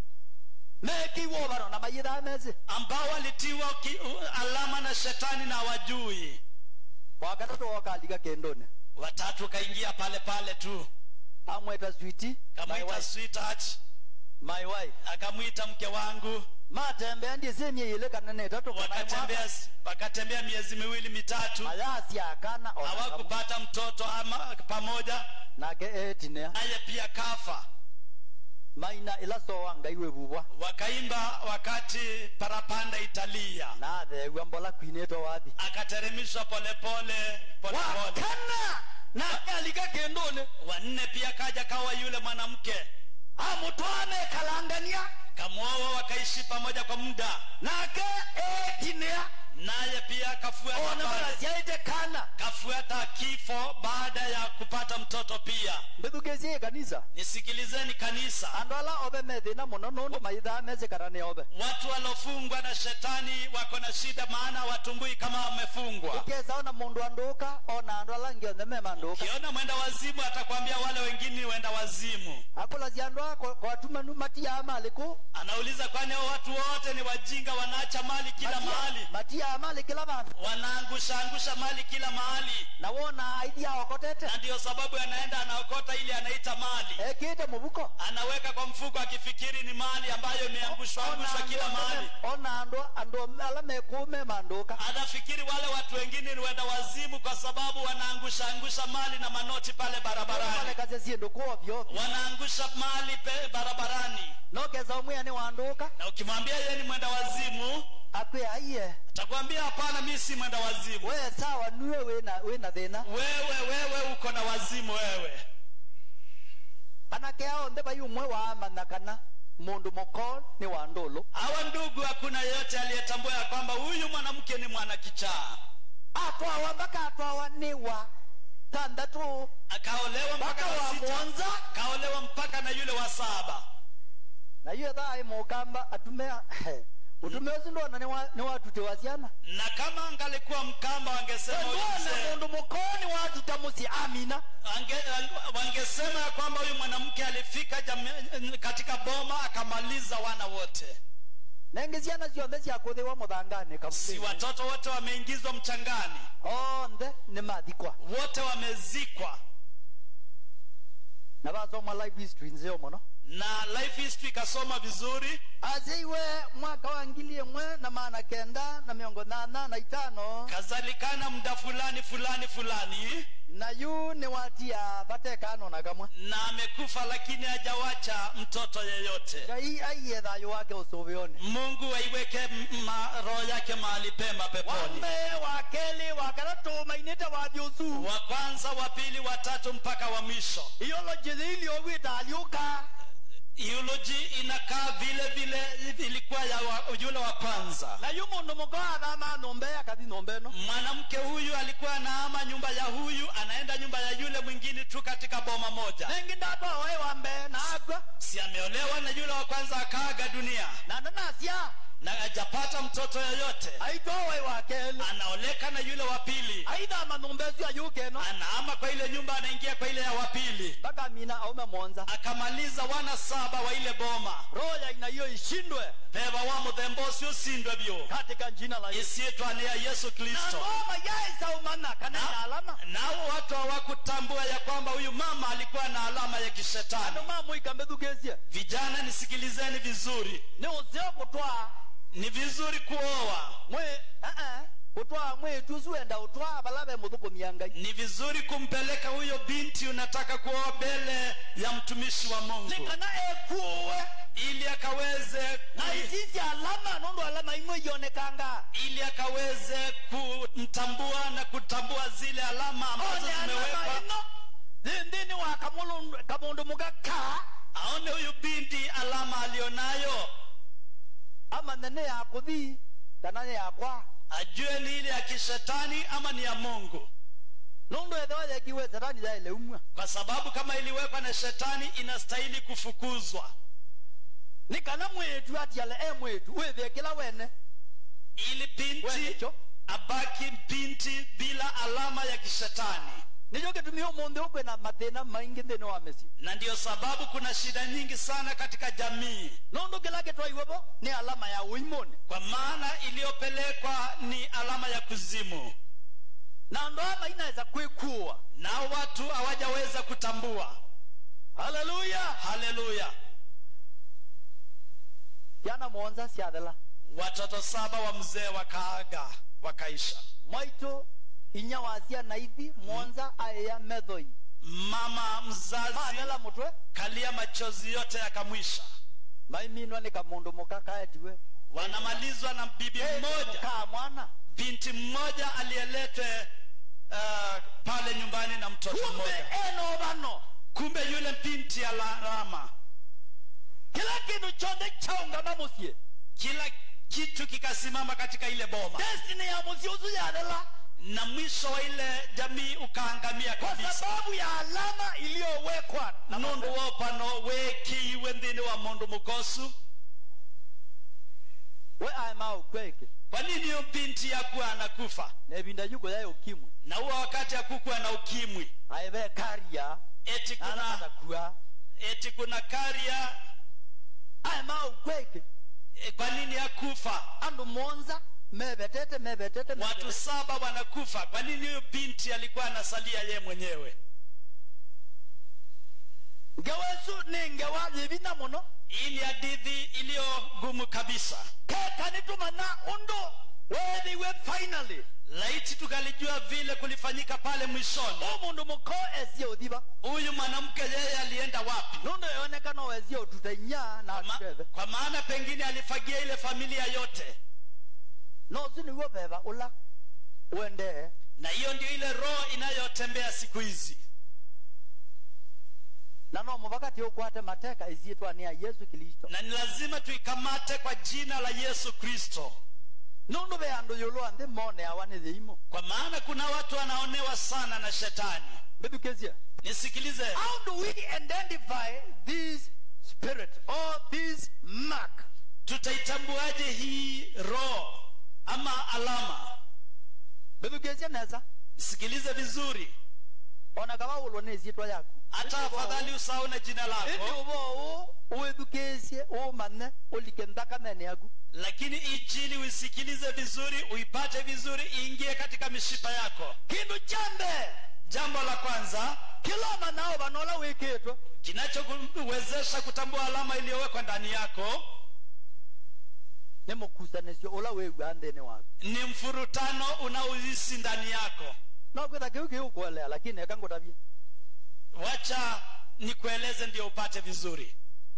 Meki wobaro na mayida amezi. ambao walitiwa ki, uh, alama na shetani na wajui. Wakatoto wakaliga kendone. Watatu kaingia pale pale tu, Amweta sweetie. My kamwita wife. sweetheart, My wife. akamwita mke wangu. Matembe ndiye semye ile kanene tatu kwa Wakatembea wakatembea miezi miwili mitatu, Ayasi akana ona. hawakupata mtoto ama pamoja, Nake etine. naye pia kafa. Maina ilaso wanga iwe bubwa. Wakaimba wakati parapanda italia, Na the wambola kwineto wapi. akateremishwa polepole polepole. Wakana. Na aliga kendone. Wanne pia kaja kawa yule mwanamke, Amutwane kalangania. kamwoa, wakaishi pamoja kwa muda, Nake etine. naye pia kafuata Ona mara pale, siaite kana. kafuata kifo baada ya kupata mtoto pia. Mbedukezie kanisa. Nisikilizeni kanisa, Andola obe medina muno nondo maida meze karane obe. watu walofungwa na shetani wako na shida, maana watumbui kama wamefungwa. Ukeza ona mundu anduka ona andola ngio ndeme manduka. Ukiona mwenda wazimu atakwambia wale wengine ni wenda wazimu. Akula ziandoa kwa, kwa tuma numati ya amaliku. Anauliza kwani hao watu wote ni wajinga, wanaacha mali kila Matia- mahali, Matia amali kila bantu. wanaangusha angusha mali kila mahali, Na wona idea wakotete. na ndio sababu anaenda anaokota ili anaita mali, Ekite mubuko. anaweka kwa mfuko akifikiri ni mali ambayo imeangushwa angushwa kila mahali. Ona ando ando alame kume manduka. Anafikiri wale watu wengine ni wenda wazimu kwa sababu wanaangusha angusha mali na manoti pale Wale barabarani, kaze siendo kwa vyo. wanaangusha mali pe barabarani. No keza umwe ni wanduka. Na ukimwambia yeye ni mwenda wazimu, Akwe aiye. atakwambia hapana, mimi si mwenda wazimu. Wewe sawa nuwe we na we na thina. Wewe wewe uko na wazimu wewe. Anake ao ndeba yumwe wa amanakana. Mundu moko ni wandolo. Hawa ndugu, hakuna yeyote aliyetambua ya kwamba huyu mwanamke ni mwana kichaa. Atwawa mpaka atwawa ni wa tandatu. Akaolewa mpaka Mpaka wa wa sita, mwanza. kaolewa mpaka na yule wa saba. Na hiyo dai mukamba atumea. Utume ndo na ni wa ni watu tewasiana. Na kama angalikuwa Mkamba wangesema huyu Ndio mzee- mundu mukoni watu tamusi amina. Ange, wangesema ya kwamba huyu mwanamke alifika jami, katika boma akamaliza wana wote. Nengeziana zionde cia kuthiwa muthangani kabisa. Si watoto wote wameingizwa mchangani, Oh nde ni mathikwa. wote wamezikwa. Na basoma life history nzeo muno. na life history kasoma vizuri. Azeiwe mwaka wa ngili emwe na maana kenda na miongo nana na itano kazalikana muda fulani fulani fulani, na yu ni watia batekano na kamwa na amekufa lakini hajawacha mtoto yeyote. kai aiye dhayo wake usovione. Mungu aiweke roho yake mahali pema peponi. Wambe wakeli wakarato mainita wadiosu Wa kwanza, wa pili, wa tatu mpaka wa mwisho. iyolo jizili owita aliuka Eulogy inakaa vile vile ilikuwa ya wa, yule wa kwanza. na yu mundu mukoa dhama nombe akati nombe no. Mwanamke huyu alikuwa anaama nyumba ya huyu anaenda nyumba ya yule mwingine tu katika boma moja. Nengi ndato wae wambe na agwa Si ameolewa na yule wa kwanza akaaga dunia na nanasia na hajapata mtoto yoyote. aito wae wakeli Anaoleka na yule wa pili, aidha manombezu ayuke no anaama kwa ile nyumba, anaingia kwa ile ya wa pili, baka mina aume monza akamaliza wana saba wa ile boma. roho ya ina hiyo ishindwe Beba wa muthembosi usindwe bio katika jina la Yesu. isiitwa ni ya Yesu Na Kristo. ngoma yaisa umana kana na alama Nao watu hawakutambua ya kwamba huyu mama alikuwa na alama ya kishetani. ndo mamu ikambedukezie Vijana, nisikilizeni vizuri, ne ozeo kutwa ni vizuri kuoa, mwe eh eh kutwa mwe tuzuenda utwa balabe mudhuko miangai ni vizuri kumpeleka huyo binti unataka kuoa mbele ya mtumishi wa Mungu nikana ekuwe ili akaweze na isisi alama nondo alama imwe yonekanga ili akaweze kumtambua na kutambua zile alama ambazo one alama zimewekwa. ino zindini wa kamulu kamundu mugaka Aone huyu binti alama alionayo, ama nene ya kuthi kana ya kwa ajue ni ile ya kishetani ama ni ya Mungu, nondo edawa ya kiwe satani ya ile umwa kwa sababu kama iliwekwa na shetani inastahili kufukuzwa. nikana mwetu atiale e mwetu wethe kila wene Ili binti wenecho abaki binti bila alama ya kishetani. nijo kitumio monde ukwe na mathina maingi thini wa mesi Na ndiyo sababu kuna shida nyingi sana katika jamii, nondo kila kitwa iwepo ni alama ya uimoni kwa maana iliyopelekwa ni alama ya kuzimu, na ndo ama inaweza kwekuwa. nao watu hawajaweza kutambua. Haleluya. Haleluya. Yana monza siadela Watoto saba wa mzee wakaaga wakaisha. mwaito inyawazia naithi monza aya medhoi Mama mzazi maadela mutwe kalia machozi yote yakamwisha. maiminwa ni kamundu mukaka etiwe Wanamalizwa na bibi mmoja, kaa mwana binti mmoja aliyeletwe uh, pale nyumbani na mtoto kumbe mmoja. eno bano Kumbe yule binti alama, kila kindu chonde chaungama musie kila kitu kikasimama katika ile boma, destiny ya musie uzu yadela na mwisho wa ile jamii ukaangamia kwa kabisa. sababu ya alama iliyowekwa na Nundu wopano weki wendini wa mundu mukosu. we aema ukweke Kwa nini hiyo binti yakuwa anakufa? nebinda yuko yayo ukimwe Na huwa wakati hakukuwa na ukimwi, aibe karia eti ana kuna kuwa eti kuna karia. aema ukweke E, kwa nini hakufa? andu monza mebetete mebetete Watu mebetete. saba wanakufa. Kwa nini huyo binti alikuwa anasalia ye mwenyewe? ngewesu ningewa yibina muno Hii ni hadithi iliyo gumu kabisa. keka nitumana undo wethiwe finally Laiti tukalijua vile kulifanyika pale mwishoni. umundu muko esie uthiba Huyu mwanamke yeye alienda wapi? nundo yonekana wesie ututenya na Ma, atuteve kwa maana pengine alifagia ile familia yote, no siniwo beba ula uende na hiyo ndio ile roho inayotembea siku hizi. na no mubakati ukwate mateka isietwa ni ya Yesu Kristo Na ni lazima tuikamate kwa jina la Yesu Kristo, nundo be andu yulo ande mone awane theimo kwa maana kuna watu wanaonewa sana na shetani. bedukezia. Nisikilize, How do we identify this spirit or this mark? tutaitambuaje hii roho ama alama? Bedukezia neza Nisikilize vizuri, ona kama ulo nezitwa yako hata afadhali usahau na jina indi lako, ubo uedukezie umane ulikendaka mene yaku lakini injili uisikilize vizuri, uipate vizuri, iingie katika mishipa yako. kindu chambe Jambo la kwanza, kila manao banola weketwa kinachokuwezesha kutambua alama iliyowekwa ndani yako ni mukusanisyo ula wewe andene wako ni mfurutano unaohisi ndani yako. na kwenda kiuki huko ile lakini akango tabia Wacha nikueleze ndio upate vizuri.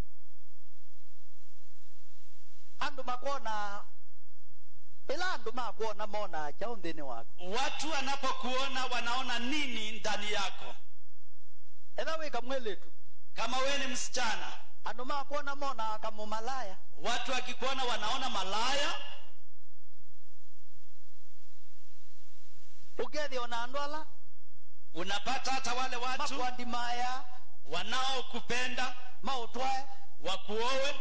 andu makona ila andu makona mona cha ndene wako Watu wanapokuona wanaona nini ndani yako? ela weka mweletu Kama wewe ni msichana, andu makona mona kama malaya watu wakikuona wanaona malaya. ugethi ona andwala Unapata hata wale watu makwandi maya wanaokupenda mautwae wakuowe,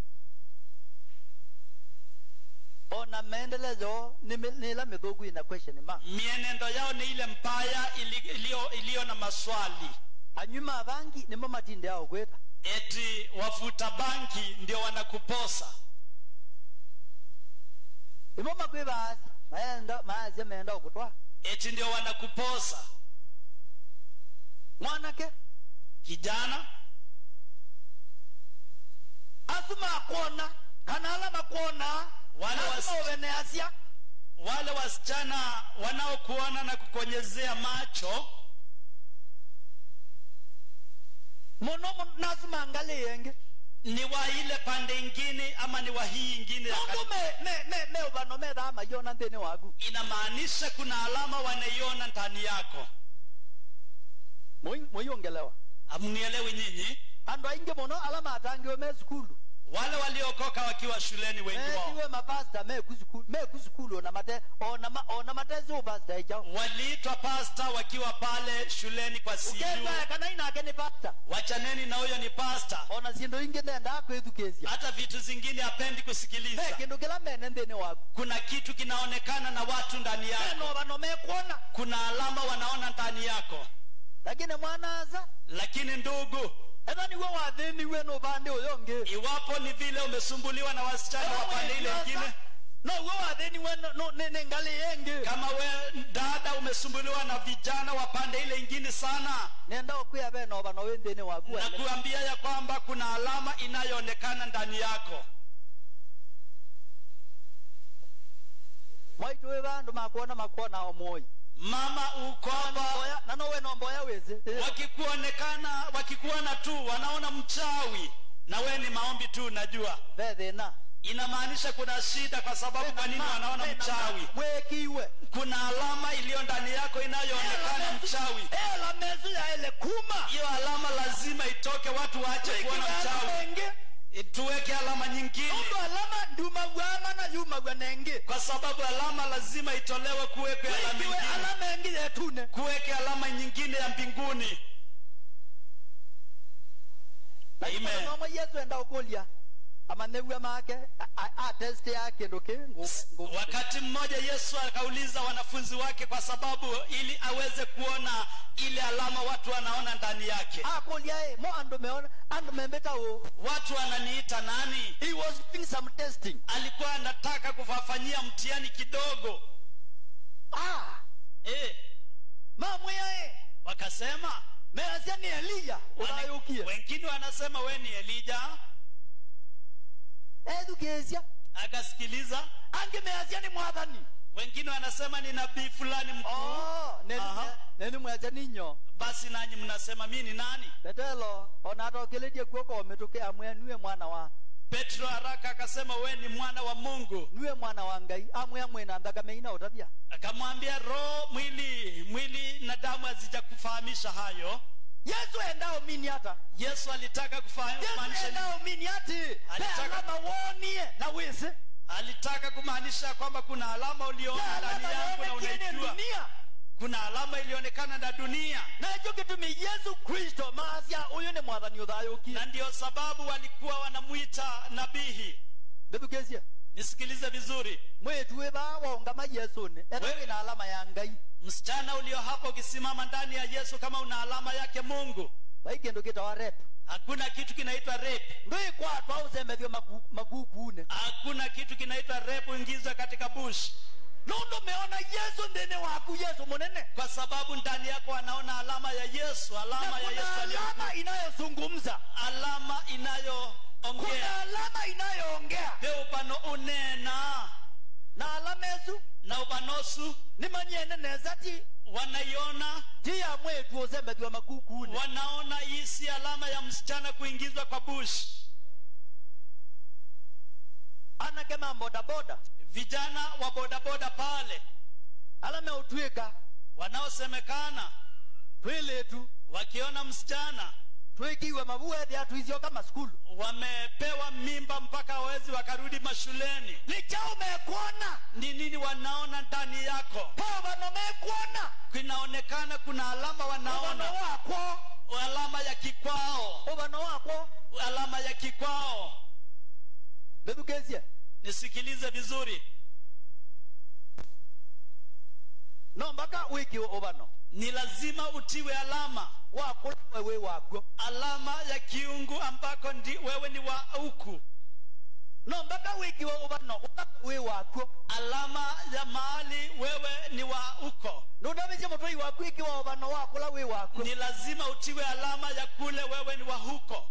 ona maendelezo ni ni la mithugu ina question ma mienendo yao ni ile mbaya iliyo iliyo na maswali. anyuma bangi ni mama tinde yao kweta Eti wafuta banki ndio wanakuposa. imoma kweba maenda maazi ameenda ukutwa Eti ndio wanakuposa. mwanake Kijana, asuma kona kana alama kona Wale asuma wasi- wene asia wale wasichana wanaokuona na kukonyezea macho mono nasuma angalie yenge ni wa ile pande ingine ama ni wa hii ingine ya ndo kati- me me me me ubano me dama yona ndene wagu inamaanisha kuna alama wanaiona ndani yako. moyongelewa Hamnielewi nyinyi? ando ainge mono alama atangiwe me skulu Wale waliokoka wakiwa shuleni wengi wao iwe mapasta me kuskulu me kuskulu na mate ona ma, ona matezi upasta ejao waliitwa pasta wakiwa pale shuleni kwa C U. ukenda kana ina kene pasta Wachaneni na huyo ni pasta. ona sindo inge nenda kwethukezia Hata vitu zingine hapendi me kusikiliza. kindu kila mene ndene wagu Kuna kitu kinaonekana na watu ndani yako. no bano me kuona Kuna alama wanaona ndani yako. lakini mwana aza Lakini ndugu, ena niwe wathini we no bande uyonge iwapo ni vile umesumbuliwa na wasichana wa pande ile ingine, no we wathini we no, no nene ngali yenge kama we dada umesumbuliwa na vijana wa pande ile ingine sana, nenda okuya be no bano we ndene wagu na kuambia ya kwamba kuna alama inayoonekana ndani yako. mwaitu we bandu makuona makuona o moyi Mama uko hapa, boya na no we no boya weze wakikuonekana wakikuona tu wanaona mchawi na we ni maombi tu. Najua bethe na inamaanisha kuna shida, kwa sababu kwa nini wanaona mchawi? mwekiwe Kuna alama iliyo ndani yako inayoonekana mchawi. ela mezu ya ele kuma Hiyo alama lazima itoke, watu waache kuona mchawi. Tuweke alama nyingine, ndo alama nduma wama na yuma gwanenge kwa sababu alama lazima itolewe, kuweke alama iwe nyingine, alama engi yetune kuweke alama nyingine ya mbinguni. Amen. mama Yesu enda okolia amanewa make a test yake ndoke ngo Wakati mmoja Yesu akauliza wanafunzi wake, kwa sababu ili aweze kuona ile alama watu wanaona ndani yake. akolia e mo ando meona ando membeta o Watu wananiita nani? he was doing some testing Alikuwa anataka kufafanyia mtihani kidogo. ah Eh, mamwe ya e wakasema me asia ni Elia unayukia wengine wanasema we ni Elija. edukezia Akasikiliza. ange me asia ni mwathani Wengine wanasema ni nabii fulani mkuu. oh neni Aha. neni mwacha ninyo Basi nanyi mnasema mimi ni nani? tetelo onatokeletie guoko ometuke amwe niwe mwana wa Petro haraka akasema we ni mwana wa Mungu. niwe mwana wa Ngai amwe amwe na ndakame ina utabia Akamwambia roho, mwili mwili na damu hazijakufahamisha hayo. Yesu endao mini hata Yesu alitaka kufahamisha Yesu endao mini hati Alitaka- alama wonie na wese alitaka kumaanisha kwamba kuna alama uliona ndani yangu na unaijua. dunia Kuna alama ilionekana na dunia, na hicho kitumi Yesu Kristo maasia huyu ni mwathani uthayuki na ndio sababu walikuwa wanamuita nabii. bethukezia Nisikilize vizuri, mwetuwe ba wongama Yesu ne We- etawe na alama ya Ngai msichana ulio hapo ukisimama ndani ya Yesu kama una alama yake Mungu, baikendo kitawa rep hakuna kitu kinaitwa rape. ndoi kwatwa uzemethio magukune Hakuna kitu kinaitwa rape ingizwa katika bush. Nondo meona Yesu ndene waku Yesu munene. kwa sababu ndani yako anaona alama ya Yesu, alama ya Yesu aliye alama inayozungumza, alama inayoongea, kuna alama inayoongea pe upano unena na alama Yesu na upanosu ni manyene nezati wanaiona, tia mwetu ozembe kwa makukuni, wanaona hisi alama ya msichana kuingizwa kwa bush. ana kama boda boda, Vijana wa boda boda pale alama utweka wanaosemekana twele tu wakiona msichana twekiwa mabuwe ya tuizio kama skulu, wamepewa mimba mpaka wawezi wakarudi mashuleni. lichao mekuona Ni nini wanaona ndani yako? pao bano mekuona Kinaonekana kuna alama bano wanaona, wako alama ya kikwao, bano wako alama ya kikwao. bebukezie. Nisikilize vizuri, No mpaka wiki obano ni lazima utiwe alama, wako wewe wako, alama ya kiungu ambako ndi wewe ni wa huku, no mpaka wiki obano wewe wako, alama ya mahali wewe ni wa huko. no ndabije motoi wako wiki obano wako la wewe wako, Ni lazima utiwe alama ya kule wewe ni wa huko.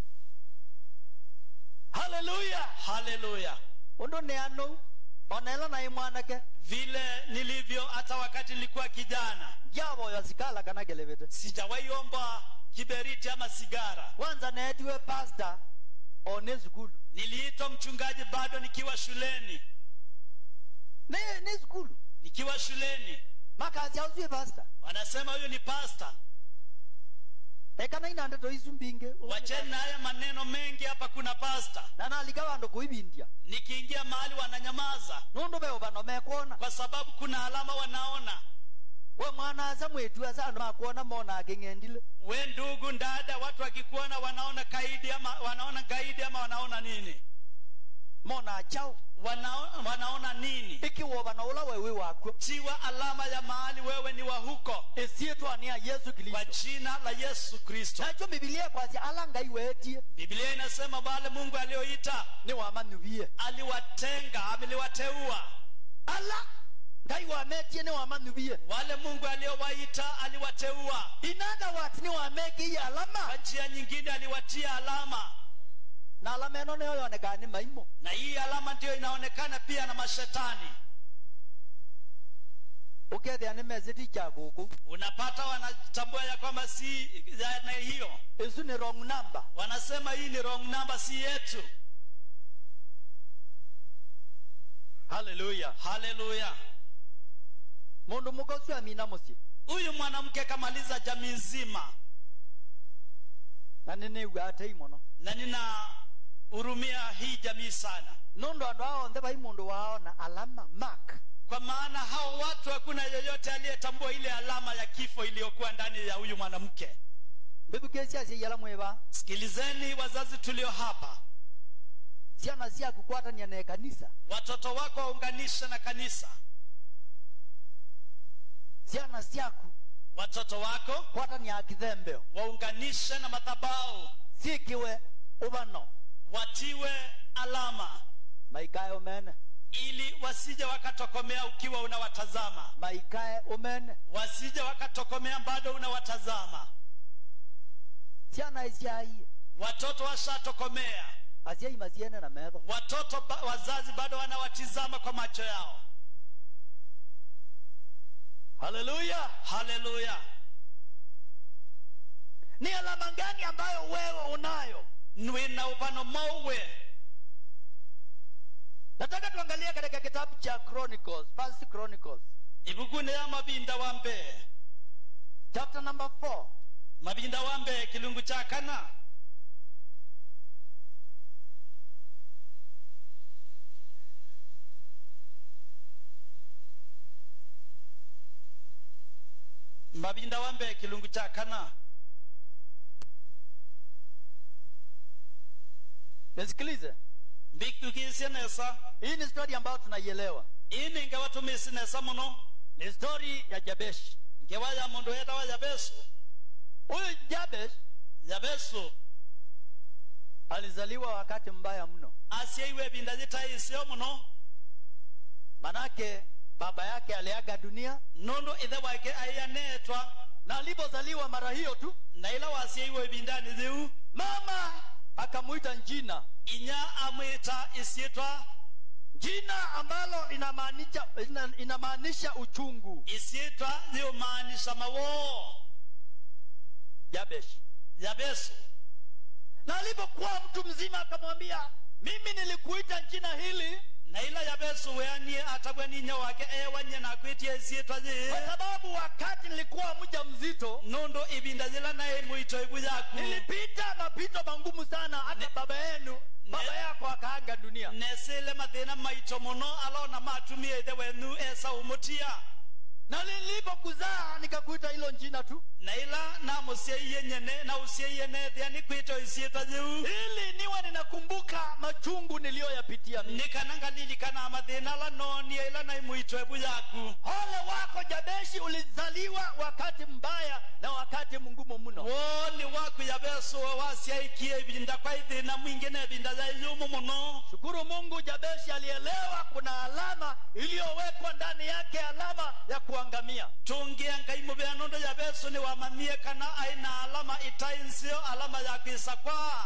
haleluya. Haleluya. Ondo ne ano onela na imwanake Vile nilivyo hata wakati nilikuwa kijana, jabo yasikala kana gelebete, sijawahi omba kiberiti ama sigara. kwanza netiwe pastor one skulu Niliitwa mchungaji bado nikiwa shuleni. ne ne skulu Nikiwa shuleni makazi auzwe pastor wanasema huyu ni pastor. ekana inande to izumbinge Wacheni na haya maneno mengi, hapa kuna pastor. na nalika bando kuibindia Nikiingia mahali wananyamaza nondo be obano mekuona kwa sababu kuna alama wanaona. we mwana aza mwetu aza ndo akuona mona agengendile We ndugu ndada, watu wakikuona wanaona kaidi ama wanaona gaidi ama wanaona nini? mona achao Wanaona, wanaona nini? iki obano ula wewe wako Tiwa alama ya mahali wewe ni wa huko esietu ania Yesu kwa Kristo. jina la Yesu Kristo. Nacho Biblia kwasi alanga iwetie Biblia inasema wale Mungu alioita ni wamanubie aliwatenga, ameliwateua. ala ngai wametie ni wamanubie, Wale Mungu aliowaita aliwateua. in other words ni wameki ya Kwa alama njia nyingine aliwatia alama, na alama eno ne yonekane maimo na hii alama ndio inaonekana pia na mashetani. ukethia ni message cha guku Unapata wanatambua ya kwamba si ya na hiyo, esu ni wrong number, wanasema hii ni wrong number, si yetu. haleluya. Haleluya. Mundu mukosu amina musi Huyu mwanamke kamaliza jamii nzima, na nene ugate imono na nina hurumia hii jamii sana, nondo ando ao ndeba imundu wao na alama mark kwa maana hao watu hakuna yeyote aliyetambua ile alama ya kifo iliyokuwa ndani ya huyu mwanamke. bebu kesi asi yala mweba Sikilizeni wazazi tulio hapa, siana sia kukwata ni ane kanisa, watoto wako waunganishe na kanisa. siana siaku Watoto wako kwata ni akithembeo waunganishe na madhabahu, sikiwe ubano watiwe alama maikae umene ili wasije wakatokomea ukiwa unawatazama, maikae umene wasije wakatokomea bado unawatazama. siana isiai Watoto washatokomea, asia imasiene na medho watoto ba, wazazi bado wanawatizama kwa macho yao. haleluya. Haleluya. Ni alama gani ambayo wewe unayo? Nwina upano mowe. Nataka tuangalie katika kitabu cha Chronicles, First Chronicles Ibukune ya mabinda wambe, chapter number four. mabinda wambe kilungu cha kana. Mabinda wambe kilungu cha kana. Nisikilize. Mbikukisi nesa. Hii ni story ambayo tunaielewa. Ini ngewa tumisi nesa muno. Ni story ya Jabesh. Ngewa ya mundu heta wa Jabesu. Huyu Jabesh Jabesu alizaliwa wakati mbaya mno. Asia iwe binda jita isio muno. Manake baba yake aliaga dunia, nondo ithe wake ayanetwa na alipozaliwa mara hiyo tu na ila wasiaiwe bindani ziu mama akamuita jina, inya amwita isietwa jina ambalo linamaanisha inamaanisha uchungu, isietwa ziu maanisha mawo, Yabesh. Yabesu. Na alipokuwa mtu mzima akamwambia, mimi nilikuita jina hili na ila Yabesu weanie atabweni nya wake ewanye na kwitia isietwa zi kwa sababu wakati nilikuwa mjamzito nondo ibinda zila na emuito ibu yaku nilipita mapito mangumu sana, hata baba yenu baba yako akaanga dunia. Nesele mathina maito muno alona matumie ithe wenu esa umutia, na nilipokuzaa nikakuita hilo jina tu, na ila na musiye nyene na usiye nethe ni kwito isietwa ziu ili niwe ninakumbuka machungu niliyoyapitia mimi. nikanangalili kana mathina la noni ila na imuito ebu yaku. Ole wako Jabeshi, ulizaliwa wakati mbaya na wakati mgumu mno. Woni waku Yabesu wasiaikie ibinda kwa ithina mwingine ibinda za yumu muno. Shukuru Mungu, Jabeshi alielewa kuna alama iliyowekwa ndani yake, alama ya kuangamia. Tungia nkaimu beanondo Yabesu ni wamanie kana aina alama itainzio alama ya kisakwa.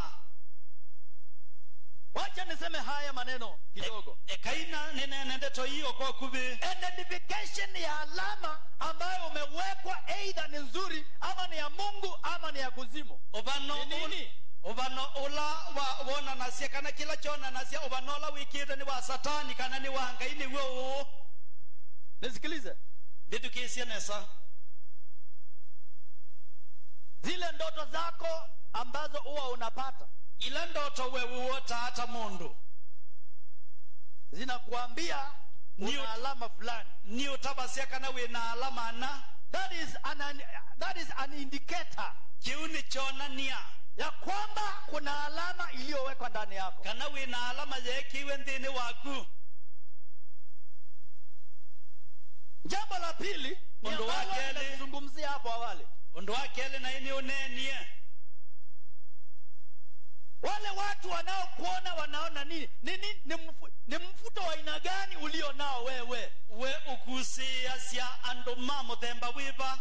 Wacha niseme haya maneno kidogo. E, e kaina nene nendeto hiyo kwa kubi Identification ya alama ambayo umewekwa either ni nzuri ama ni ya Mungu ama ni ya kuzimu. Obano nini? Obano ula wa wona nasia kana kila chona nasia obano la wikito ni wa satani kana ni wa ngaini wo. Nisikilize. Bitu kisia nesa. Zile ndoto zako ambazo huwa unapata, ila ndoto wewe wota hata mundu zinakuambia una alama fulani. Ni utabasia kana we na alama na that is an that is an indicator kiuni chona nia ya kwamba kuna alama iliyowekwa ndani yako. Kana we na alama ya kiwe ndini waku. Jambo la pili Ondo wake nilizungumzia hapo awali, ondo wake na ini unenie wale watu wanaokuona wanaona nini? Nini ni, mfu, ni mfuto wa aina gani ulio nao wewe? We ukusia sia andoma muthemba wiba.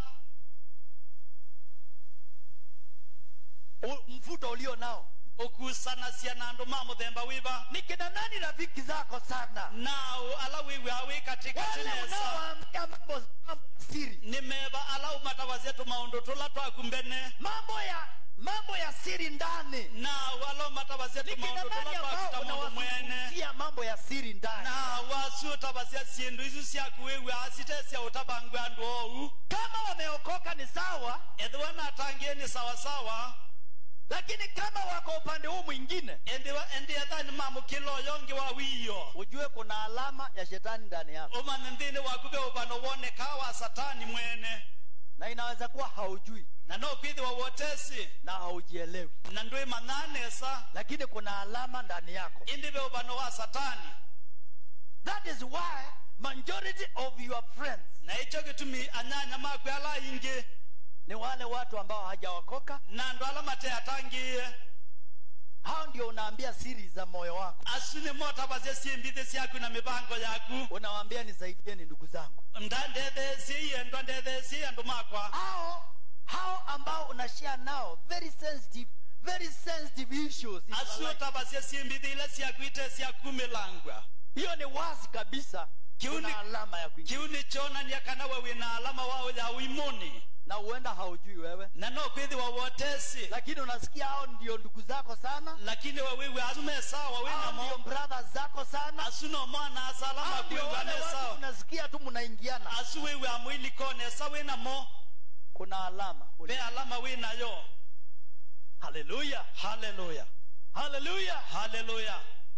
U, mfuto ulio nao ukusana sia na andoma muthemba wiba. Ni kina nani rafiki zako sana? Nao ala wiwe awe katika tenesa. Wale unaoambia mambo siri. Nimeba ala umatawazi yetu maondo tula tuakumbene. Mambo ya mambo ya siri ndani. Na walo matawazi yetu maondo tula tuakumbene mwene. Mambo ya siri ndani. Na wasu tabazia siendu isu siya kuwewe asite siya utabangwe andu ou. Kama wameokoka ni sawa. Edwa na tangie ni sawa sawa. Lakini kama wako upande huu mwingine, endiwa endia dhani mamu kilo yongi wa wiyo, ujue kuna alama ya shetani ndani yako. Umane ndini wakube ubano wone kawa satani mwene. Na inaweza kuwa haujui. Na no kwithi wa wotesi. Na haujielewi. Na ndui mananesa. Lakini kuna alama ndani yako. Indiwe ubano wa satani. That is why majority of your friends, na icho kitumi anyanya makwe ala ingi, ni wale watu ambao hajawakoka na ndo alama te atangie. Hao ndio unaambia siri za moyo wako. Asune mota baze simbithe siaku na mibango yaku. Unawaambia nisaidieni ndugu zangu. Ndandethe siye ndo ndethe siye ndo makwa. Hao hao ambao unashare nao very sensitive very sensitive issues. Asuta baze simbithe ile siaku ite siaku milangwa. Hiyo ni wazi kabisa. Kiuni alama ya kuingia. Kiuni chona ni akana wewe na alama wao ya uimoni. Na uenda haujui wewe. Na no kwithi wa wotesi. Lakini unasikia hao ndio ndugu zako sana. Lakini wewe asume sawa wewe na ndio brothers zako sana. Asuno mwana asalama wewe na sawa. Unasikia tu mnaingiana. Asu wewe amwili kone sawa na mo. Kuna alama. Be alama wewe na yo. Hallelujah. Hallelujah. Hallelujah. Hallelujah.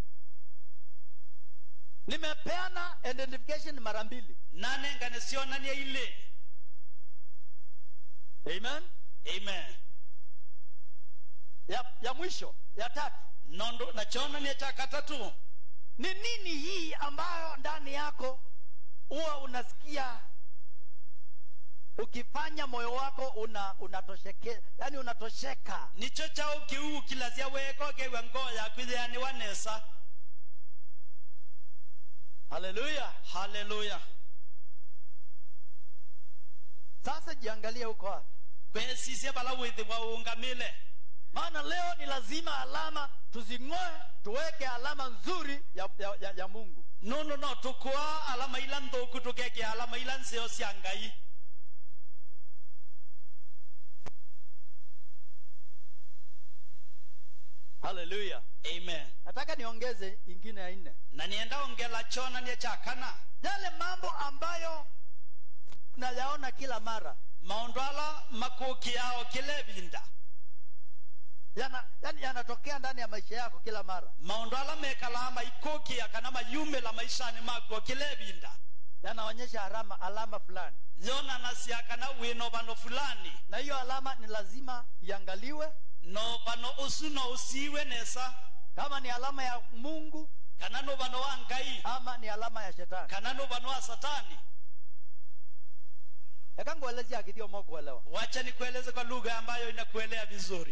Nimepeana identification mara mbili. Nane nganesiona ni ile. Amen. Amen. Ya, ya mwisho, ya tatu. Nondo na chona ni cha katatu. Ni nini hii ambayo ndani yako huwa unasikia ukifanya moyo wako una unatosheke, yani unatosheka? Nicho chao kiu kilazia weko gewe ngoya kwithia ni wanesa. Hallelujah. Hallelujah. Sasa jiangalie huko wapi. kwesisye bala withi waungamile. Maana leo ni lazima alama tuzing'oe, tuweke alama nzuri ya, ya, ya, ya Mungu. No no no tukua alama ila nthuku tukeke alama ila nseo cia Ngai. Hallelujah. Amen. Nataka niongeze ingine ya nne. Na nienda ongela chona ni cha kana. Yale mambo ambayo unayaona kila mara, Maondwala makuki yao kile binda. yana yani yanatokea ndani ya maisha yako kila mara. Maondwala mekalama ikoki ya kana mayume la maisha ni mako kile binda. Yanaonyesha alama alama fulani. Yona nasia kana wino bano fulani. Na hiyo alama ni lazima iangaliwe. No bano usuno usiwe nesa. Kama ni alama ya Mungu, Kana no bano wa Ngai. ama ni alama ya shetani. Kana no bano wa Satani. Eka ngoelezea kidio mo kuelewa. Wacha nikueleze kwa lugha ambayo inakuelea vizuri.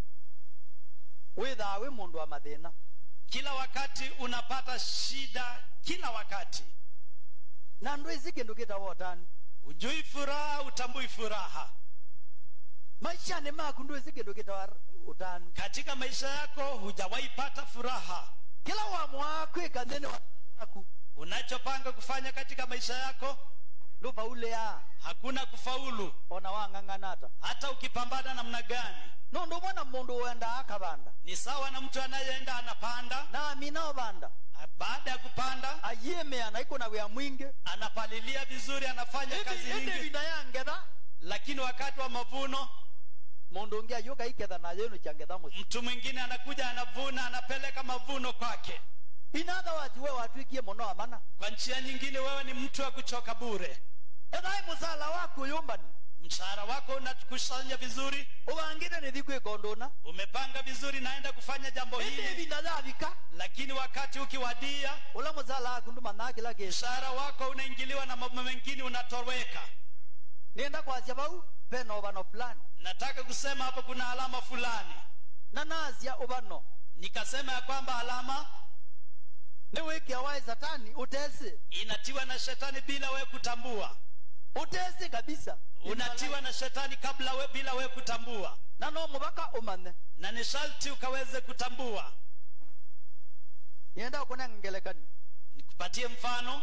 Witha we mundu wa mathina. Kila wakati unapata shida, kila wakati. Na ndo isi kindu kitawa utani. Ujui furaha, utambui furaha. Maisha ni maku ndo isi kindu kitawa utani. Katika maisha yako hujawahi pata furaha. Kila wamu wako ikandene waku. Unachopanga kufanya katika maisha yako, Lupa ule ya. hakuna kufaulu. Ona wanganganata. Hata ukipambana namna gani. No ndo mwana mundu uenda akabanda. Ni sawa na mtu anayeenda anapanda. Na amina obanda. Baada ya kupanda, Ayeme anaiko na wea mwingi. anapalilia vizuri, anafanya kazi Ende nyingi. vida yangetha. Lakini wakati wa mavuno, Mundu ngia yuka iketha na yenu changetha musi. mtu mwingine anakuja anavuna, anapeleka mavuno kwake. In other words, we watuikie mono amana. Kwa njia nyingine wewe ni mtu wa kuchoka bure. Edai musala wako yumbani. Mshahara wako unakusanya vizuri, Ubangire ni dhiku ikondona. umepanga vizuri naenda kufanya jambo Ende hili, vida dhavika. lakini wakati ukiwadia, Ula musala wako ndu manaki la kesi. mshahara wako unaingiliwa na mambo mengine, unatoweka. Nienda kwa asiyabau. Peno ubano fulani. Nataka kusema hapo kuna alama fulani. Na nazia ubano. Nikasema ya kwamba alama Ni wiki ya wai satani. Utesi. inatiwa na shetani bila we kutambua. Utesi kabisa. Unatiwa na shetani kabla we bila we kutambua. Na no mubaka umane. Na ni sharti ukaweze kutambua. Nienda kuna ngelekani. Nikupatie mfano.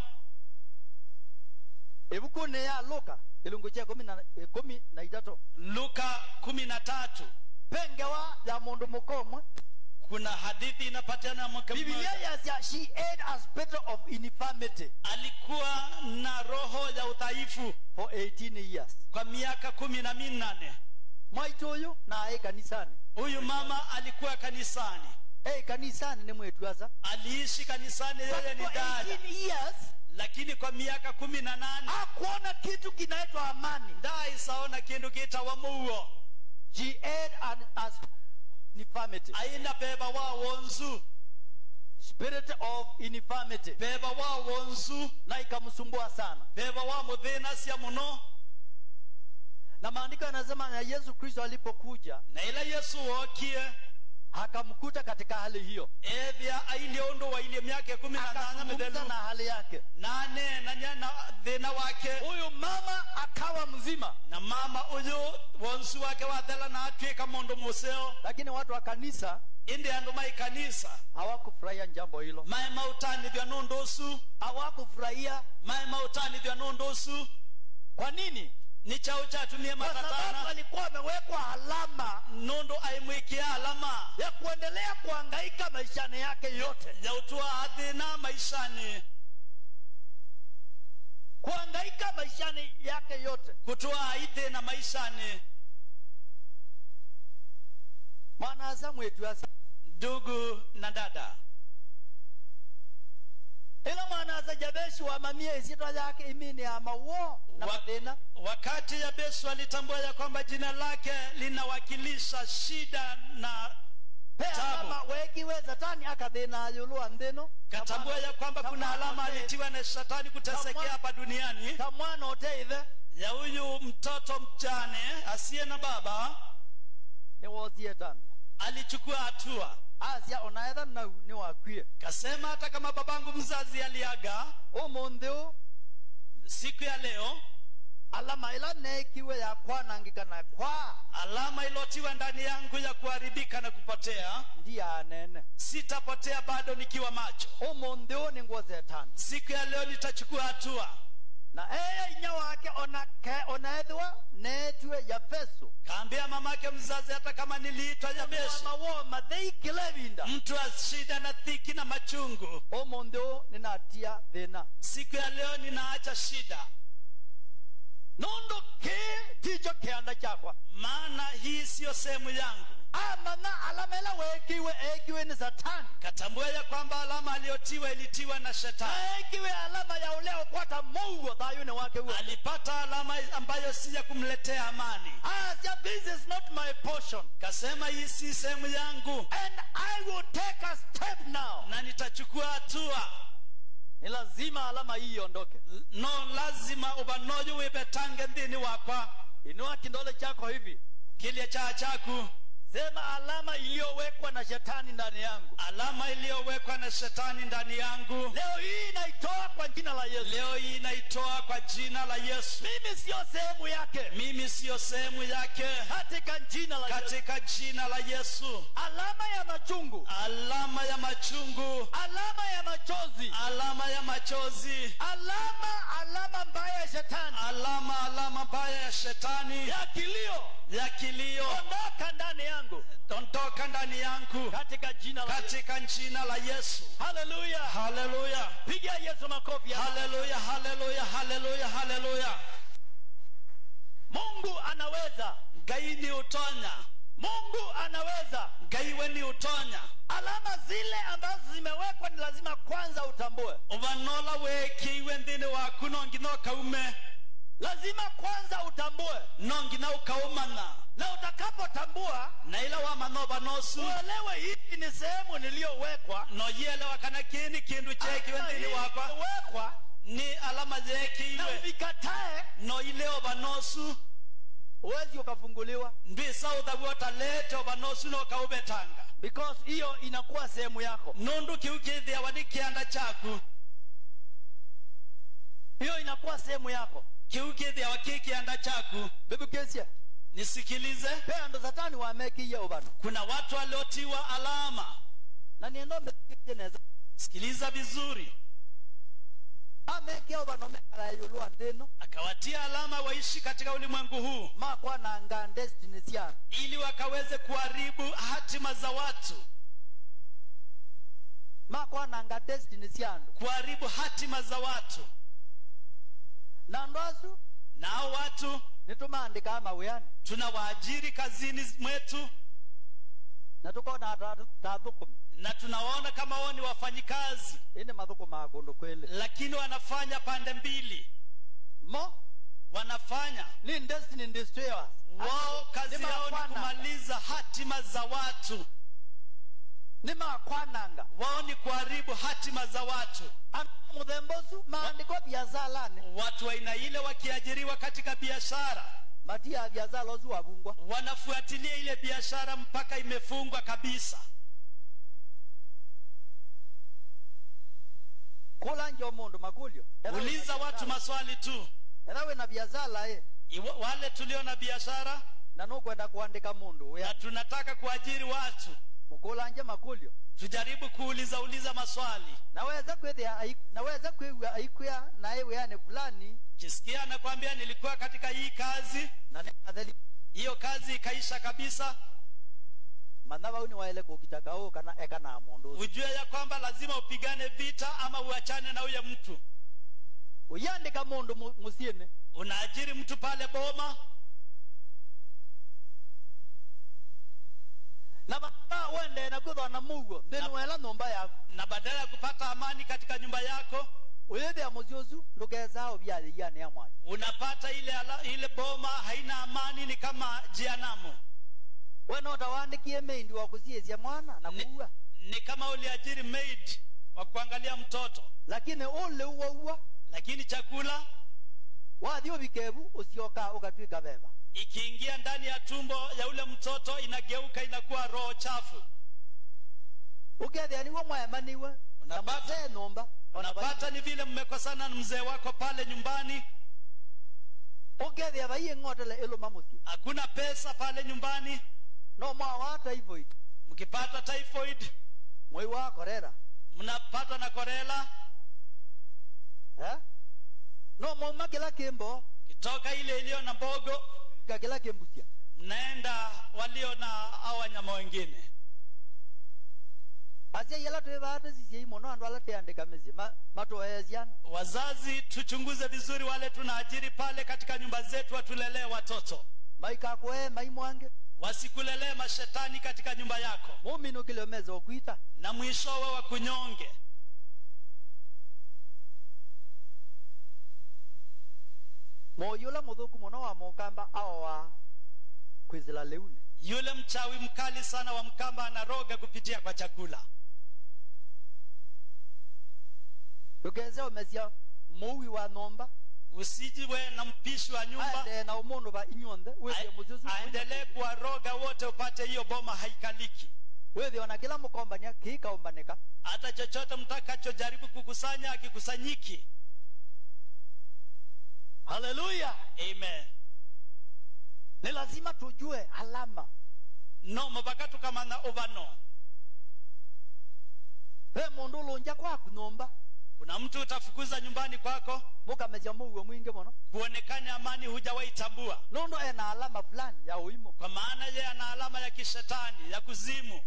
Ebukune ya Luka. Ilungu chia kumi na, eh, kumi na itatu. Luka kumi na tatu. Pengewa ya mundu mukomwe. Kuna hadithi inapatiana mwaka Biblia mmoja. yasya she ate a spirit of infirmity Alikuwa na roho ya udhaifu for eighteen years. kwa miaka kumi na minane. Mwaitu huyu na ae kanisani. Huyu mama alikuwa kanisani. Eh kanisani ni mwetu asa. Aliishi kanisani, yeye ni For dada. eighteen years Lakini kwa miaka kumi na nane hakuona kitu kinaitwa amani. ndai saona kindu kita wamuo. She ate an as infirmity. Aina beba wa wonzu. Spirit of infirmity. Beba wa wonzu. Na ikamsumbua sana. Beba wa muthina cia muno. Na maandiko yanasema na Yesu Kristo alipokuja Na ila Yesu wokie akamkuta katika hali hiyo. ethia aile undu wa ile miaka kumi na nane Akazungumza mithelu na hali yake. nane na nyana thina wake. Huyu mama akawa mzima. Na mama uyu wonsu wake wathela na atwika mundu museo. Lakini watu wa kanisa Indi andu mai kanisa hawakufurahia jambo hilo. mai mautani thwa nundusu. Hawakufurahia. Mai mautani thwa nundusu. Kwa nini? Ni chao chatumie Kwa sababu matatana alikuwa amewekwa alama nundu aimwikia alama ya kuendelea kuhangaika maishani yake yote. ya utua athina maishani. Kuhangaika maishani yake yote. Kutua aithina maishani. Mwana asa mwetu asa. Ndugu na dada, Ila mwana asa Jabeshi wa mamia isitwa yake imini ya mauo na Wa- madhina. wakati Yabesu alitambua ya kwamba jina lake linawakilisha shida na Pea tabu. alama wekiwe satani akadhina yulu andeno. katambua ya kwamba kuna alama alitiwa na shetani kutesekea hapa duniani, Kamwana oteithe. ya huyu mtoto mjane asiye na baba. Ni wozie tambia. Alichukua hatua, Asya onaetha na ni wakwie. kasema hata kama babangu mzazi aliaga, Umunthe u siku ya leo alama ila nekiwe ya kwanangikana kwa alama ilotiwa ndani yangu ya kuharibika na kupotea, ndiye anene. sitapotea bado nikiwa macho. Omonde ni ngoze tano. Siku ya leo nitachukua hatua. Na ee inya wake onake onaedwa netwe ya Efeso. Kaambia mamake mzazi hata kama niliitwa Yabeshi, Mawo madei kilebinda. mtu wa shida na dhiki na machungu, Omonde ninatia thina. siku ya leo ninaacha shida. Nondo ke ticho kianda chakwa. Maana hii sio sehemu yangu. Amana alamela wekiwe ekiwe ni Satani. Katambua ya kwamba alama aliyotiwa ilitiwa na shetani. Ekiwe alama ya uleo kwata Mungu dhayune wake uwe. Alipata alama ambayo si ya kumletea amani. Asya, this is not my portion. Kasema hii si sehemu yangu, And I will take a step now. na nitachukua hatua. Ni lazima alama hii iondoke. No, lazima ubanojo webetange ndini wakwa. Inua kindole chako hivi. Kilya cha chaku, Sema alama iliyowekwa na shetani ndani yangu. alama iliyowekwa na shetani ndani yangu, Leo hii naitoa kwa jina la Yesu. leo hii naitoa kwa jina la Yesu. Mimi sio sehemu yake. Mimi sio sehemu yake, Katika jina la Yesu. katika jina la Yesu. Alama ya machungu. Alama ya machungu, Alama ya machozi. alama ya machozi, Alama alama mbaya ya shetani. alama alama mbaya ya shetani, Ya kilio. ya kilio, Ondoka ndani yangu. ondoka ndani yangu Katika jina la Yesu. katika jina la Yesu. Haleluya. Haleluya, Pigia Yesu makofi. haleluya, haleluya, haleluya, haleluya. Mungu anaweza. Ngai ni utonya, Mungu anaweza. Ngai we ni utonya. Alama zile ambazo zimewekwa ni lazima kwanza utambue. Ubanola wekiwe ndini waku nongino kaume, Lazima kwanza utambue. nongina ukaumana. Na utakapotambua, Na ila wa manoba nosu, uelewe hii ni sehemu niliyowekwa. no yele wakana kini kindu chekiwe Alama ndini hii wakwa. imewekwa Ni alama na zekiwe, uvikatae, no ile obanosu, huwezi ukafunguliwa. mbisa udhabuota lete obanosu no kaubetanga. Because hiyo inakuwa sehemu yako. Nundu kiukithia wadi kianda chaku, Hiyo inakuwa sehemu yako. kiukithia waki kianda chaku. Bibi Kesia, Nisikilize, pea ndo Satani wamekiye ubano. kuna watu waliotiwa alama. Na niendo mbekiye neza. Sikiliza vizuri, Amekiye ubano mekara yulua ndeno. akawatia alama waishi katika ulimwengu huu Makwa na anga destiny siya. ili wakaweze kuharibu hatima za watu, Makwa na anga destiny siya. kuharibu hatima za watu. Na ndoasu, Nao watu nitumandika ama uyani. tunawaajiri kazini mwetu, Na tuko na tathukum. na tunawaona kama wao ni wafanyikazi, Ini mathukum akundu kweli. lakini wanafanya pande mbili. Mo, Wanafanya ni destiny destroyers. wao, kazi Nima yao ni kwananga. kumaliza hatima za watu. Nima kwananga. Wao ni kuharibu hatima za watu. Ana mudhembosu maandiko biazalane. Watu wa aina ile wakiajiriwa katika biashara, Matia biazalo zu wabungwa. wanafuatilia ile biashara mpaka imefungwa kabisa. Kula njo mundu makulio. Uliza watu maswali tu. Erawe na biazala eh. Iwa, wale tulio na biashara Na nukwenda kuandika mundu. na tunataka kuajiri watu, Mukula nje makulio. tujaribu kuuliza uliza maswali. Naweza kwethia naweza kwewa aikwea na ewe ane fulani Kisikia anakuambia nilikuwa katika hii kazi, na ne adhali hiyo kazi ikaisha kabisa, manava uni waele kukitaka o kana eka na mundu. ujue ya kwamba lazima upigane vita ama uachane na huyo mtu. Uyandika mundu mu- musiene. Unaajiri mtu pale boma, Na baba wende na kudwa na mugo. Ndeni wela nomba yako. na badala ya kupata amani katika nyumba yako, Uyede ya muziozu lugeza o biya yane ya mwaji. unapata ile ala, ile boma haina amani, ni kama jehanamu. Wena utawandikie meindi wa kusiezia mwana na Ni, kuua. ni kama uliajiri maid wa kuangalia mtoto, Lakini ule uwa uwa. lakini chakula Wathio bikebu usioka ukatwika beba. ikiingia ndani ya tumbo ya ule mtoto inageuka inakuwa roho chafu. Ukethia niwo mwemaniwe. Na Unapata- mazee nomba. Unapata ni vile mmekosana na mzee wako pale nyumbani, Ogethe abaye ngotele elo mamusi. hakuna pesa pale nyumbani. No mwa typhoid. Mkipata typhoid, Moi wa korera. mnapata na korela. Eh? No mwa kila kembo Kitoka ile iliyo na mbogo, ka kila kembusia. mnaenda walio na hao wanyama wengine. Asia yala to bata sisi imono ando ala te andika mezima mato yaziana. Wazazi tuchunguze vizuri wale tunaajiri pale katika nyumba zetu, watulelee watoto. Maika kwe mai mwange. Wasikulelee mashetani katika nyumba yako, Mumino kilomeza okuita. na mwishowe wa kunyonge. Moyola mudhuku mono wa mokamba awa kwizila leune. Yule mchawi mkali sana wa Mkamba anaroga kupitia kwa chakula. Tukeze omesia muwi wa nomba. Usijiwe na mpishi wa nyumba Aende na umono ba inyonde. Wewe muzuzu. aendelee kuwaroga wote upate hiyo boma haikaliki. Wewe ona kila mkombania kika umbaneka. Hata chochote mtakachojaribu kukusanya akikusanyiki. Hallelujah. Amen. Ni lazima tujue alama. No mabakatu kama na ovano. He mondo lonja kwa kunomba. Kuna mtu utafukuza nyumbani kwako, Muka mezia muwe mwingi mono. kuonekane amani hujawahi tambua. Nondo ena alama fulani ya uimo. Kwa maana yeye ana alama ya kishetani, ya kuzimu.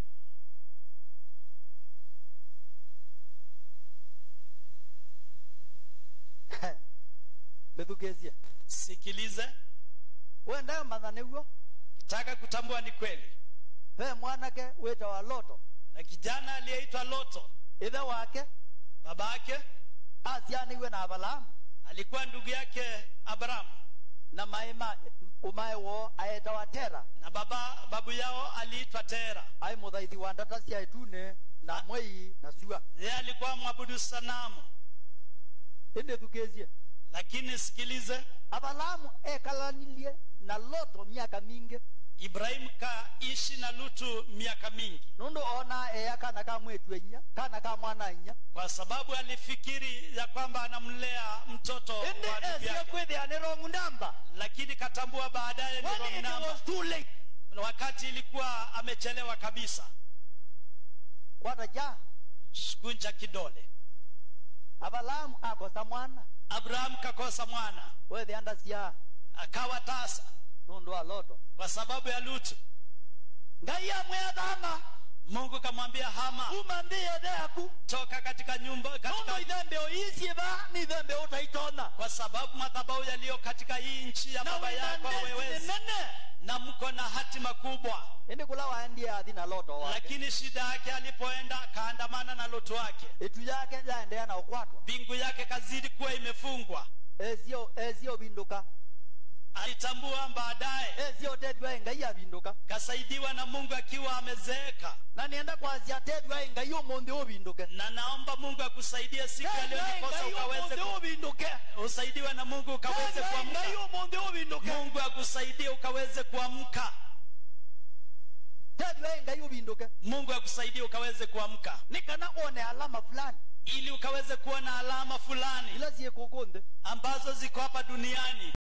Betukezia. Sikilize, Wenda madhane uo. kitaka kutambua ni kweli. He mwanake weta wa loto. Na kijana aliyeitwa Loto, Ithe wake babake asiani we na Abalamu. alikuwa ndugu yake Abrahamu, Na maema umae wo aeta wa Tera. na baba babu yao aliitwa Tera. Ai mudhaithi wa ndata si aitune na mwei na sua. Yeye alikuwa mwabudu sanamu. Ende tukezia. Lakini sikilize, Abalamu ekalanilie na loto miaka mingi. Ibrahim kaishi na Lutu miaka mingi, Nondo ona eya kana ka mwetu enya, kana ka mwana enya. kwa sababu alifikiri ya kwamba anamlea mtoto Ende wa ndugu esia yake. kwethe anirongu ndamba. Lakini katambua baadaye ni When wrong it number, was too late. wakati ilikuwa amechelewa kabisa. Kwata ja. Kunja kidole. Abalamu akosa mwana. Abraham kakosa mwana, Wethe anda siya. akawa tasa Nondo wa loto. kwa sababu ya Lutu. Ngaiya mwedhama. Mungu kamwambia Hama, Umambie deaku. toka katika nyumba Nondo katika, idhambe oisie ba. Ni idhambe utaitona. kwa sababu madhabahu yaliyo katika hii nchi ya Na baba yako hawawezi, nene. na mko na hatima kubwa. Ende kula waandie adhina loto wake. Lakini shida yake alipoenda kaandamana na Lutu wake, Etu yake yaendea na ukwatwa. mbingu yake kazidi kuwa imefungwa. Ezio ezio binduka. Alitambua baadaye, Ezio tedwa ngaiya binduka. kasaidiwa na Mungu akiwa amezeeka. Na nienda kwa azia tedwa ngaiyo monde obinduke. Na naomba Mungu akusaidie siku ya leo ndiposa ukaweze ku- obinduke. usaidiwe na Mungu ukaweze kuamka. Ngaiyo monde obinduke. Mungu akusaidie ukaweze kuamka. Tedwa ngaiyo binduke. Mungu akusaidie ukaweze kuamka, Nikana one alama fulani. ili ukaweze kuwa na alama fulani Ila siye kukonde. ambazo ziko hapa duniani.